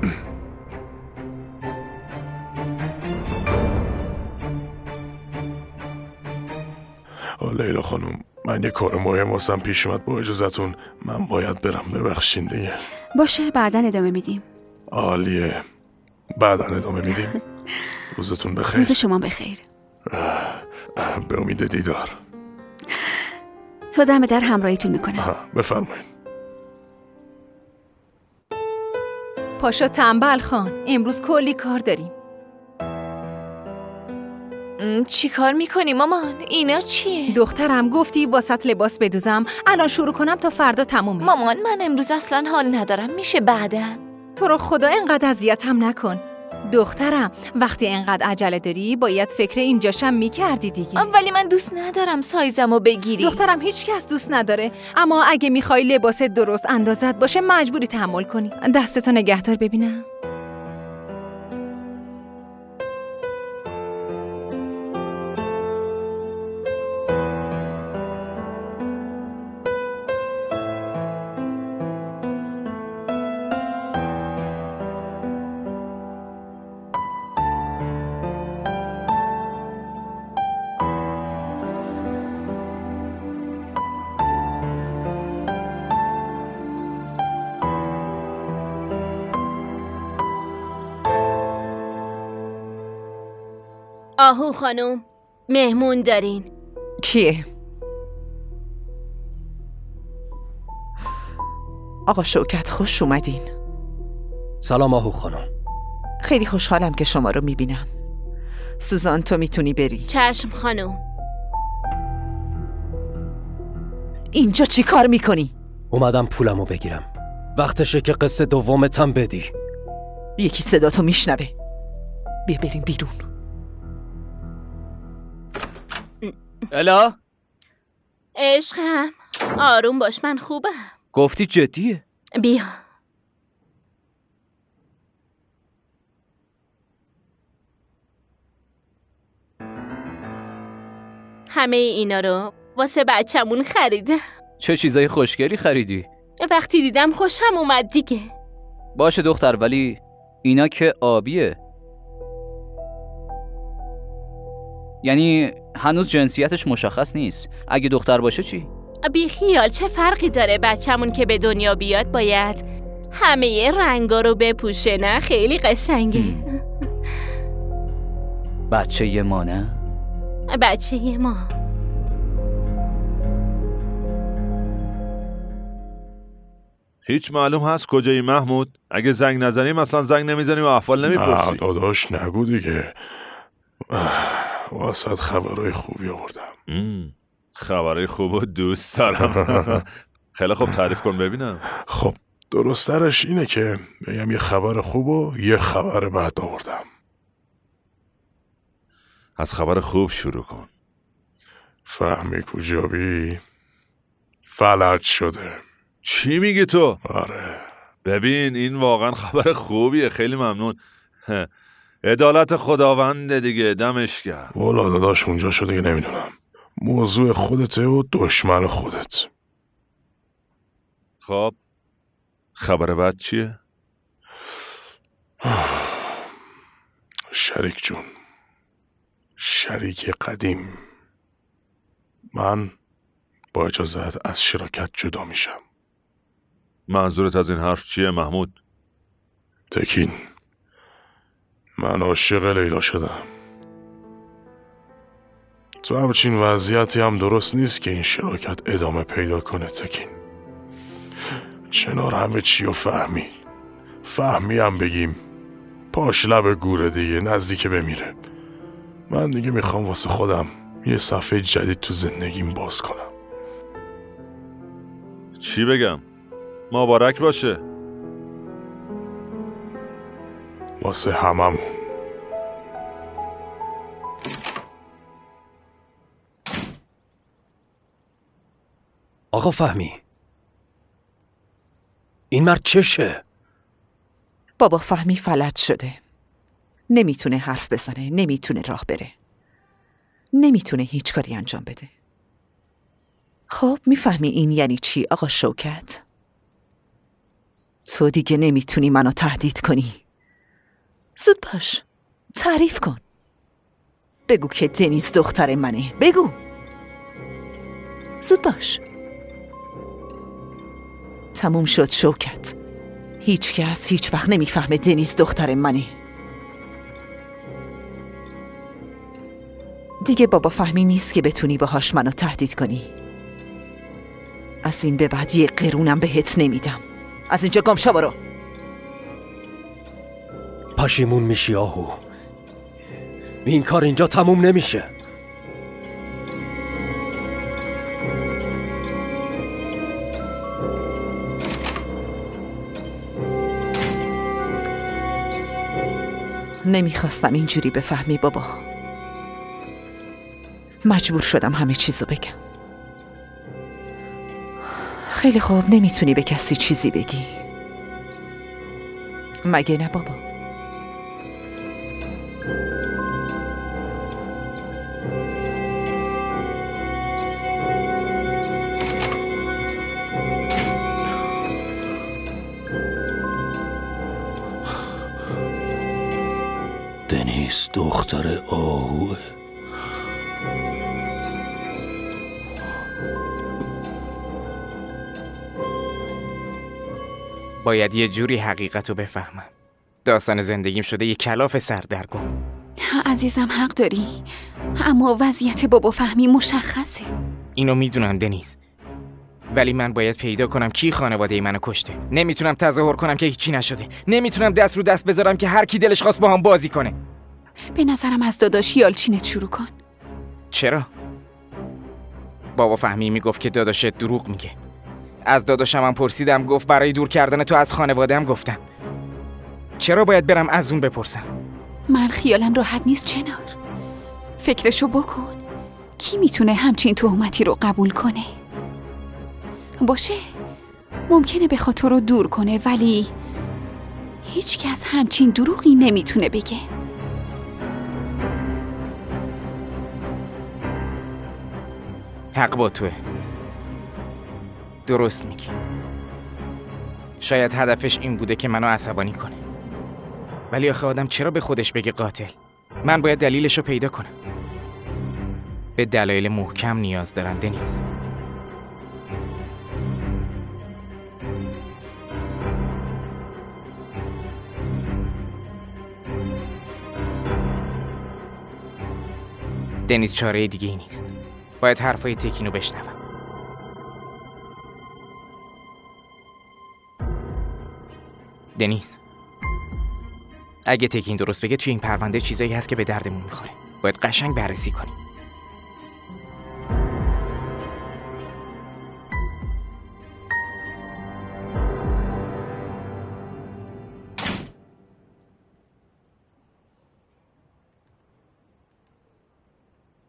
لیلا خانم، من یه کار مهم واسم پیش اومد، با اجازتون من باید برم. ببخشین دیگه. باشه بعداً ادامه میدیم. عالیه، بعداً ادامه میدیم. روزتون بخیر. روز شما بخیر. به امید دیدار. تا دم در همراهیتون میکنم. بفرمایید. پاشو تنبل خان، امروز کلی کار داریم. چی کار میکنی مامان؟ اینا چیه؟ دخترم گفتی واسط لباس بدوزم، الان شروع کنم تا فردا تمومه. مامان من امروز اصلا حال ندارم، میشه بعداً؟ تو رو خدا اینقدر اذیتم نکن. دخترم وقتی اینقدر عجله داری باید فکر اینجاشم میکردی دیگه. ولی من دوست ندارم سایزمو بگیری. دخترم هیچ کس دوست نداره، اما اگه میخوای لباست درست اندازت باشه مجبوری تحمل کنی. دستتو نگهدار ببینم. آهو خانم، مهمون دارین. کیه؟ آقا شوکت، خوش اومدین. سلام آهو خانم. خیلی خوشحالم که شما رو میبینم. سوزان تو میتونی بری. چشم خانم. اینجا چی کار میکنی؟ اومدم پولمو بگیرم. وقتشه که قصه دومتم بدی. یکی صداتو میشنوه. بیا بریم بیرون. الا عشقم آروم باش، من خوبم. گفتی جدیه؟ بیا. همه اینا رو واسه بچمون خریدم. چه چیزای خوشگلی خریدی؟ وقتی دیدم خوشم اومد دیگه. باشه دختر، ولی اینا که آبیه. یعنی هنوز جنسیتش مشخص نیست. اگه دختر باشه چی؟ بی خیال، چه فرقی داره؟ بچمون که به دنیا بیاد باید همه رنگا رو بپوشه، نه؟ خیلی قشنگه. بچه یه ما نه؟ بچه یه ما. هیچ معلوم هست کجایی محمود؟ اگه زنگ نزنیم مثلا زنگ نمیزنیم و احوال نمیپرسی. نه داداش نگو دیگه. واسه خبرهای خوبی آوردم. خبرهای خوب و دوست دارم. خیلی خوب، تعریف کن ببینم. خب درسترش اینه که بگم یه خبر خوب و یه خبر بد آوردم. از خبر خوب شروع کن. فهمی کجابی فلج شده. چی میگی تو؟ آره. ببین این واقعا خبر خوبیه، خیلی ممنون. عدالت خداونده دیگه، دمش گرم. والا داداش اونجا شده که نمیدونم، موضوع خودته و دشمن خودت. خب خبر بعد چیه؟ شریک جون، شریک قدیم، من با اجازت از شراکت جدا میشم. منظورت از این حرف چیه محمود؟ تکین، من عاشق لیلا شدم. تو همچین وضعیتی هم درست نیست که این شراکت ادامه پیدا کنه تکین. چنار همه چی رو فهمی هم بگیم پاش لب گوره دیگه، نزدیک بمیره. من دیگه میخوام واسه خودم یه صفحه جدید تو زندگیم باز کنم. چی بگم؟ مبارک باشه واسه هممون. آقا فهمی، این مرد چشه؟ بابا فهمی فلج شده. نمیتونه حرف بزنه، نمیتونه راه بره، نمیتونه هیچ کاری انجام بده. خب میفهمی این یعنی چی آقا شوکت؟ تو دیگه نمیتونی منو تهدید کنی. زود باش، تعریف کن، بگو که دنیز دختر منه، بگو، زود باش. تموم شد شوکت، هیچ کس هیچ وقت نمیفهمه دنیز دختر منه. دیگه بابا فهمی نیست که بتونی باهاش منو تهدید کنی. از این به بعد یه قرونم بهت نمیدم. از اینجا گم شو برو. پشیمون میشی آهو، این کار اینجا تموم نمیشه. نمیخواستم اینجوری بفهمی بابا، مجبور شدم همه چیزو بگم. خیلی خوب، نمیتونی به کسی چیزی بگی مگه نه بابا؟ دنیز دختر آهوه. باید یه جوری حقیقت رو بفهمم. داستان زندگیم شده یه کلاف سردرگم. عزیزم حق داری، اما وضعیت بابا فهمی مشخصه. اینو میدونم دنیز، ولی من باید پیدا کنم کی خانواده منو کشته. نمیتونم تظاهر کنم که هیچی نشده. نمیتونم دست رو دست بذارم که هر کی دلش خواست با هم بازی کنه. به نظرم از داداش یالچینت شروع کن. چرا؟ بابا فهمی میگفت که داداشت دروغ میگه. از داداشم هم پرسیدم، گفت برای دور کردن تو از خانواده‌ام گفتم. چرا باید برم از اون بپرسم؟ من خیالم راحت نیست چنار. فکرشو بکن، کی میتونه همچین تهمتی رو قبول کنه؟ باشه، ممکنه بخواد تو رو دور کنه، ولی هیچ کس همچین دروغی نمیتونه بگه. حق با توه، درست میگی. شاید هدفش این بوده که منو عصبانی کنه، ولی آخه آدم چرا به خودش بگه قاتل؟ من باید دلیلشو پیدا کنم. به دلایل محکم نیاز دارم دنیز. دنیز چاره دیگه ای نیست. باید حرفای تکینو بشنوم. دنیز، اگه تکین درست بگه توی این پرونده چیزایی هست که به دردمون میخوره. باید قشنگ بررسی کنیم.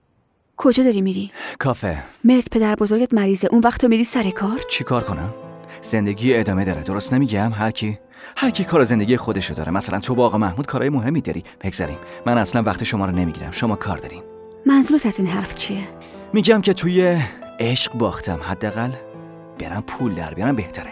کجا داری میری؟ کافه. مرد پدر بزرگت مریضه، اون وقت تو میری سر کار؟ چی کار کنم؟ زندگی ادامه داره، درست نمیگم؟ هر کی کار زندگی خودشو داره. مثلا تو با آقا محمود کارهای مهمی داری. بگذاریم، من اصلا وقت شما رو نمیگیرم، شما کار دارین. منظورت از این حرف چیه؟ میگم که توی عشق باختم، حداقل برم پول در بیارم بهتره.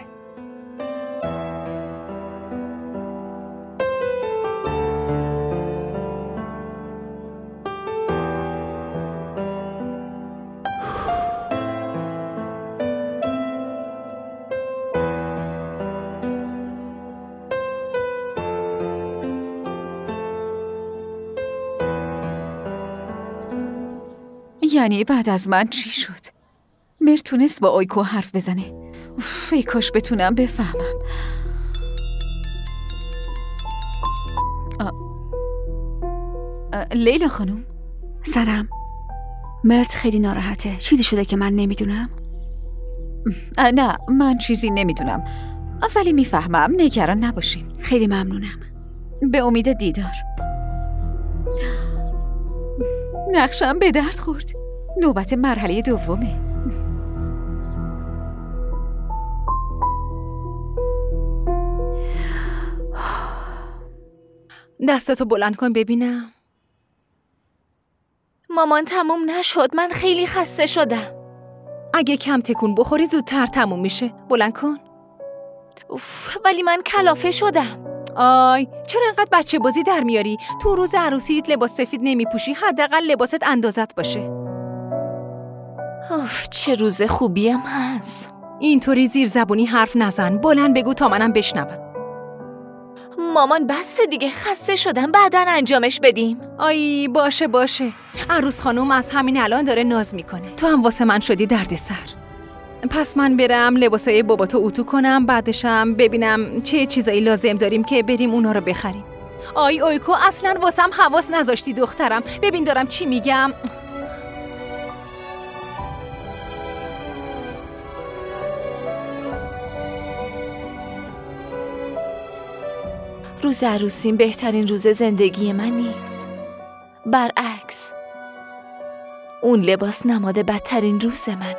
یعنی بعد از من چی شد؟ مر تونست با آیکو حرف بزنه. ای کاش بتونم بفهمم. لیلا خانم، سرم مرد خیلی ناراحته. چیزی شده که من نمیدونم؟ نه، من چیزی نمیدونم، ولی میفهمم. نگران نباشین. خیلی ممنونم. به امید دیدار. نقشم به درد خورد. نوبت مرحله دومه. دستاتو بلند کن ببینم. مامان تموم نشد، من خیلی خسته شدم. اگه کم تکون بخوری زودتر تموم میشه. بلند کن. ولی من کلافه شدم. آی، چرا انقدر بچه بازی در میاری؟ تو روز عروسیت لباس سفید نمیپوشی، حداقل لباست اندازت باشه. چه روز خوبیم هست. اینطوری زیر زبونی حرف نزن، بلند بگو تا منم بشنوم. مامان بس دیگه، خسته شدم، بعداً انجامش بدیم. آی باشه. عروس خانوم از همین الان داره ناز میکنه. تو هم واسه من شدی دردسر. پس من برم لباسای باباتو اتو کنم، بعدشم ببینم چه چیزایی لازم داریم که بریم اونا رو بخریم. آی اویکو، اصلا واسم حواس نذاشتی دخترم. ببین دارم چی میگم. روز عروسیم بهترین روز زندگی من نیست. برعکس، اون لباس نماد بدترین روز منه.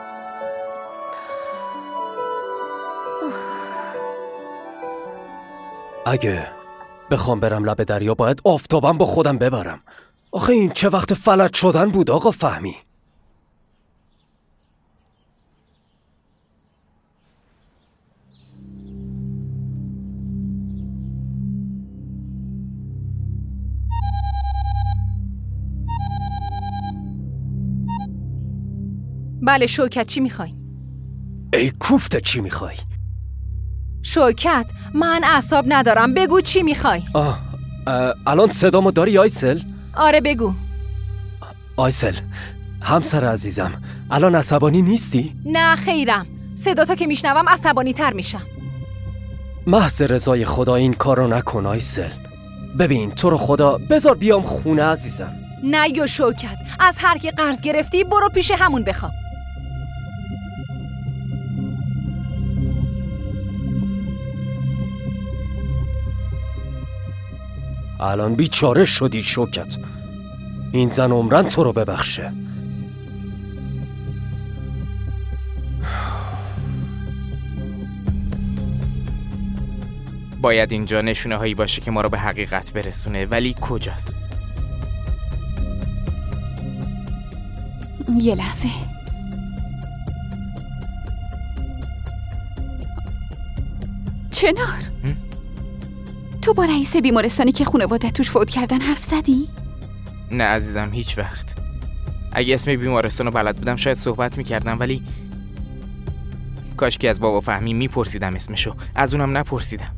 اگه بخوام برم لب دریا باید آفتابم با خودم ببرم. آخه این چه وقت فلج شدن بود آقا فهمی؟ بله شوکت، چی میخوای؟ ای کوفته چی میخوای؟ شوکت، من اعصاب ندارم، بگو چی میخوای؟ الان صدامو داری آیسل؟ آره بگو. آیسل، همسر عزیزم، الان عصبانی نیستی؟ نه خیرم، صداتو که میشنوم عصبانی تر میشم. محض رضای خدا این کارو نکن آیسل. ببین تو رو خدا بذار بیام خونه عزیزم. نه یا شوکت، از هر کی قرض گرفتی برو پیش همون بخوام. الان بیچاره شدی شوکت. این زن عمرن تو رو ببخشه. باید اینجا نشونه هایی باشه که ما رو به حقیقت برسونه، ولی کجاست؟ یه لحظه. چنار، تو با رئیس بیمارستانی که خانواده توش فوت کردن حرف زدی؟ نه عزیزم، هیچ وقت. اگه اسم بیمارستان رو بلد بودم شاید صحبت میکردم، ولی کاش که از بابا فهمی میپرسیدم اسمشو. از اونم نپرسیدم.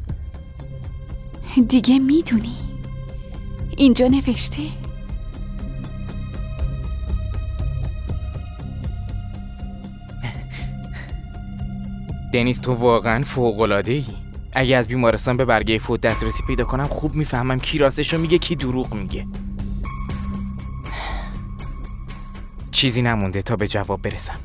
دیگه میدونی اینجا نوشته. دنیز تو واقعا فوق‌العاده‌ای. اگه از بیمارستان به برگه فوت دسترسی پیدا کنم خوب میفهمم کی راستشو میگه کی دروغ میگه. چیزی نمونده تا به جواب برسم.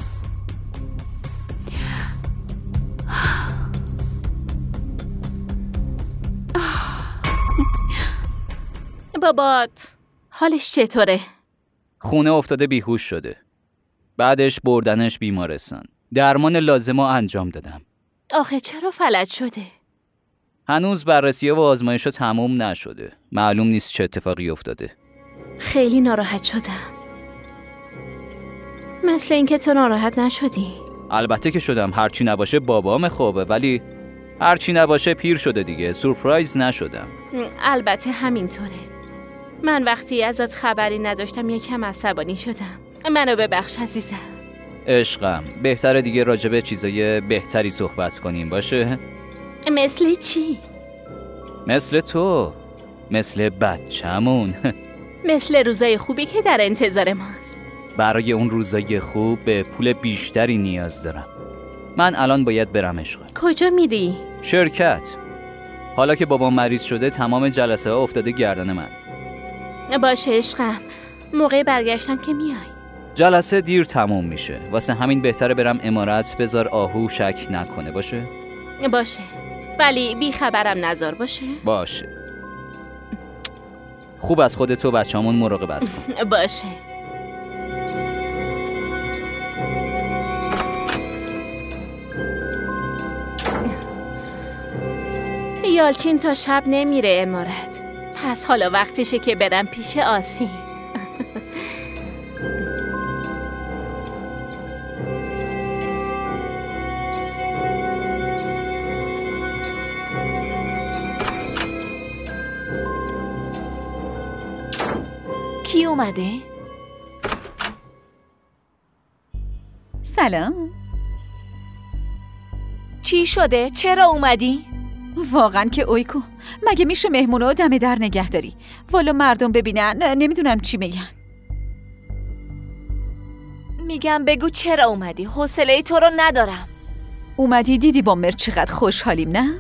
بابات حالش چطوره؟ خونه افتاده بیهوش شده. بعدش بردنش بیمارستان. درمان لازم رو انجام دادم. آخه چرا فلج شده؟ هنوز بررسی و آزمایش تموم نشده. معلوم نیست چه اتفاقی افتاده. خیلی ناراحت شدم. مثل اینکه تو ناراحت نشدی. البته که شدم. هرچی نباشه بابام خوبه، ولی هرچی نباشه پیر شده دیگه. سورپرایز نشدم. البته همینطوره. من وقتی ازت خبری نداشتم یکم عصبانی شدم. منو ببخش عزیزم. عشقم، بهتره دیگه راجبه چیزای بهتری صحبت کنیم باشه؟ مثل چی؟ مثل تو. مثل بچه‌مون. مثل روزای خوبی که در انتظار ماست. برای اون روزای خوب به پول بیشتری نیاز دارم. من الان باید برم عشقم. کجا میری؟ شرکت. حالا که بابام مریض شده تمام جلسه ها افتاده گردن من. باشه عشقم. موقع برگشتن که میای. جلسه دیر تموم میشه. واسه همین بهتره برم امارت. بذار آهو شک نکنه باشه؟ باشه. ولی بی خبرم نذار باشه؟ باشه. خوب از خودت و بچه‌مون مراقبت کن. باشه. یالچین تا شب نمیره امارت. پس حالا وقتشه که برم پیش آسین. کی اومده؟ سلام. چی شده؟ چرا اومدی؟ واقعا که اویکو، مگه میشه مهمونو دم در نگه داری؟ والا مردم ببینن نمیدونم چی میگن. میگم بگو چرا اومدی؟ حوصله تو رو ندارم. اومدی دیدی با مرد چقدر خوشحالیم نه؟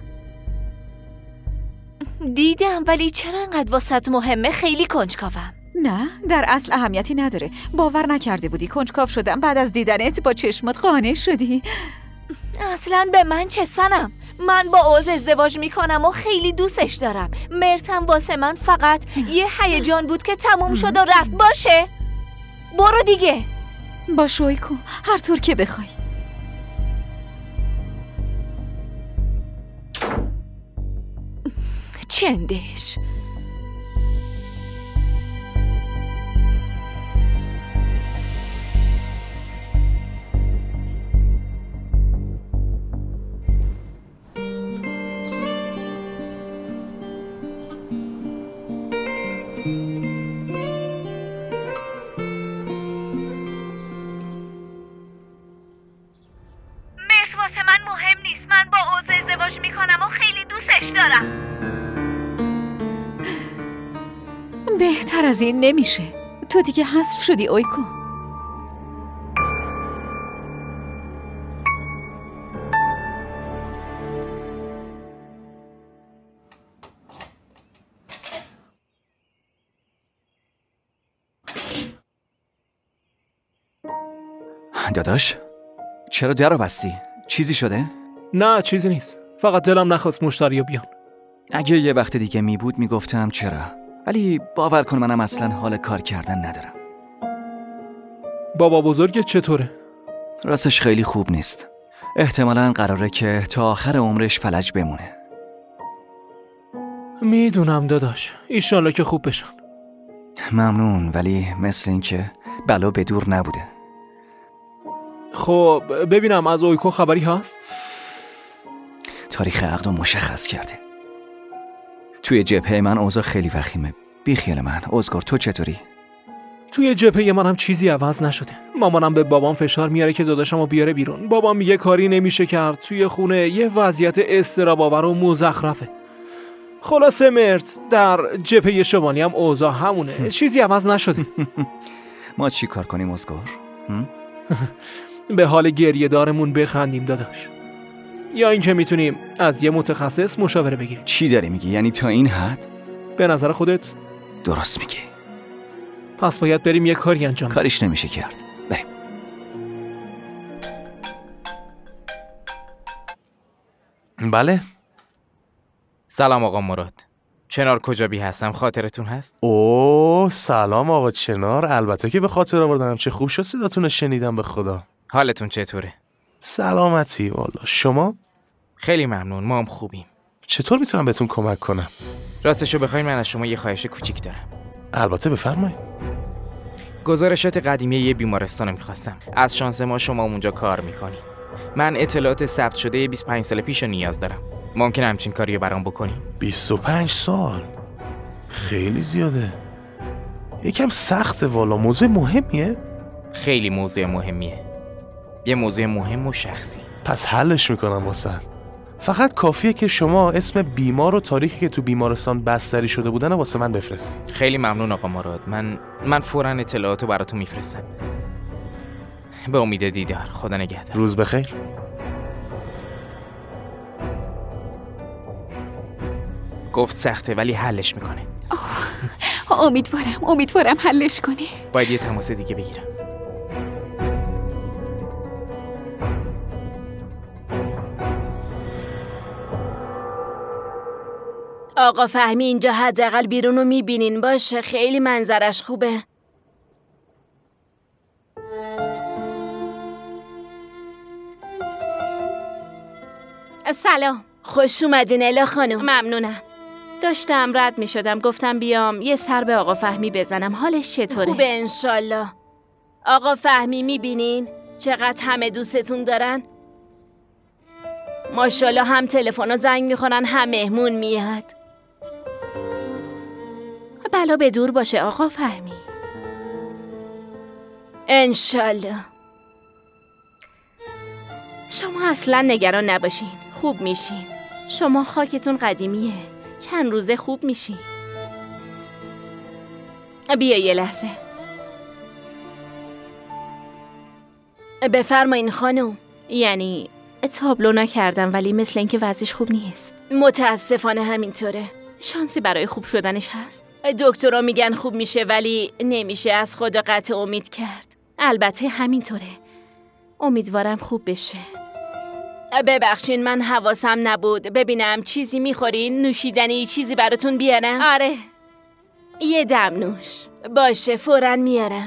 دیدم، ولی چرا انقدر واسط مهمه؟ خیلی کنجکاوم. نه، در اصل اهمیتی نداره. باور نکرده بودی کنجکاو شدم بعد از دیدنت با چشمات قانع شدی. اصلاً به من چه سنم؟ من با اوز ازدواج میکنم و خیلی دوستش دارم. مرتم واسه من فقط یه هیجان بود که تموم شد و رفت. باشه؟ برو دیگه. باشه اویکو، هر طور که بخوای. چندش واسه من مهم نیست. من با اوز ازدواج میکنم و خیلی دوستش دارم. بهتر از این نمیشه. تو دیگه حذف شدی اویکو. داداش چرا در رو بستی؟ چیزی شده؟ نه چیزی نیست. فقط دلم نخواست مشتری بیان. اگه یه وقت دیگه می بود میگفتم چرا، ولی باور کن منم اصلا حال کار کردن ندارم. بابا بزرگت چطوره؟ راستش خیلی خوب نیست. احتمالاً قراره که تا آخر عمرش فلج بمونه. میدونم داداش. ایشالله که خوب بشن. ممنون، ولی مثل این که بلا به دور نبوده. خب ببینم از اویکو خبری هست؟ تاریخ عقد رو مشخص کرده. توی جبهه من اوضاع خیلی وخیمه. بی خیال من. ازگار تو چطوری؟ توی جبهه من هم چیزی عوض نشده. مامانم به بابام فشار میاره که داداشمو بیاره بیرون. بابام میگه کاری نمیشه کرد. توی خونه یه وضعیت اضطراب‌آور و مزخرفه. خلاصه مرد در جبهه شمالی هم اوضاع همونه. چیزی عوض نشده. ما چی کار کنیم ازگار؟ به حال گریه دارمون بخندیم داداش. یا اینکه میتونیم از یه متخصص مشاوره بگیریم. چی داری میگی؟ یعنی تا این حد؟ به نظر خودت؟ درست میگی. پس باید بریم یه کاری انجام بدیم. کاریش نمیشه کرد. بریم. بله. سلام آقا مراد. چنار کجابی هستم، خاطرتون هست؟ اوه سلام آقا چنار. البته که به خاطر آوردم. چه خوب شد صداتون رو شنیدم. به خدا. حالتون چطوره؟ سلامتی والا. شما؟ خیلی ممنون، ما هم خوبیم. چطور میتونم بهتون کمک کنم؟ راستشو بخواین من از شما یه خواهش کوچیک دارم. البته بفرمایید. گزارشات قدیمی یه بیمارستان رو میخواستم. از شانس ما شما اونجا کار میکنی. من اطلاعات ثبت شده 25 سال پیش رو نیاز دارم. ممکنه همچین کاری رو برام بکنی؟ 25 سال؟ خیلی زیاده. یکم سخته والا. موضوع مهمیه؟ خیلی موضوع مهمیه. یه موضوع مهم و شخصی. پس حلش میکنم واسه. فقط کافیه که شما اسم بیمار و تاریخی که تو بیمارستان بستری شده بودن واسه من بفرستی. خیلی ممنون آقا مراد. من فوراً اطلاعاتو براتون میفرستم. به امید دیدار. خدا نگهدار. روز بخیر. گفت سخته ولی حلش میکنه. امیدوارم حلش کنی. باید یه تماس دیگه بگیرم. آقا فهمی اینجا حداقل بیرون رو میبینین باشه، خیلی منظرش خوبه. سلام، خوش اومدین الا خانم. ممنونم. داشتم رد میشدم گفتم بیام یه سر به آقا فهمی بزنم. حالش چطوره؟ خوبه انشالله. آقا فهمی میبینین چقدر همه دوستتون دارن؟ ماشاءالله هم تلفن زنگ میخورن هم مهمون میاد. بلا به دور باشه آقا فهمی. انشالله. شما اصلا نگران نباشین، خوب میشین. شما خاکتون قدیمیه، چند روزه خوب میشین. بیا یه لحظه. بفرمایین خانم. یعنی تابلو نکردم ولی مثل اینکه وضعش خوب نیست. متاسفانه همینطوره. شانسی برای خوب شدنش هست. دکترها میگن خوب میشه ولی نمیشه از خدا قطع امید کرد. البته همینطوره. امیدوارم خوب بشه. ببخشین من حواسم نبود. ببینم چیزی میخورین؟ نوشیدنی چیزی براتون بیارم؟ آره، یه دم نوش. باشه فوراً میارم.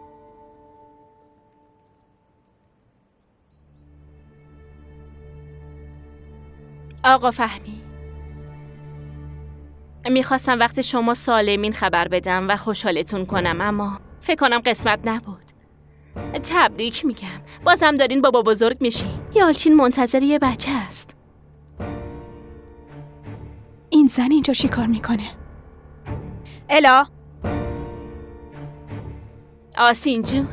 آقا فهمی، میخواستم وقت شما سالمین خبر بدم و خوشحالتون کنم اما فکر کنم قسمت نبود. تبریک میگم. بازم دارین بابا بزرگ میشین. یالچین منتظر یه بچه است. این زن اینجا چی کار میکنه؟ الا آسین جون،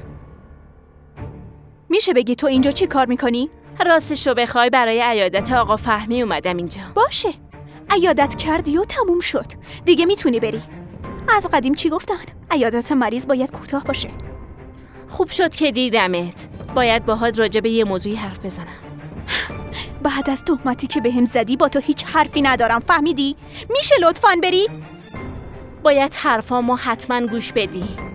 میشه بگی تو اینجا چی کار میکنی؟ راستشو بخوای برای عیادت آقا فهمی اومدم اینجا. باشه، عیادت کردی و تموم شد. دیگه میتونی بری. از قدیم چی گفتن؟ عیادت مریض باید کوتاه باشه. خوب شد که دیدمت. باید باهات راجع به یه موضوعی حرف بزنم. بعد از تهمتی که بهم زدی با تو هیچ حرفی ندارم، فهمیدی؟ میشه لطفاً بری؟ باید حرفامو حتما گوش بدی.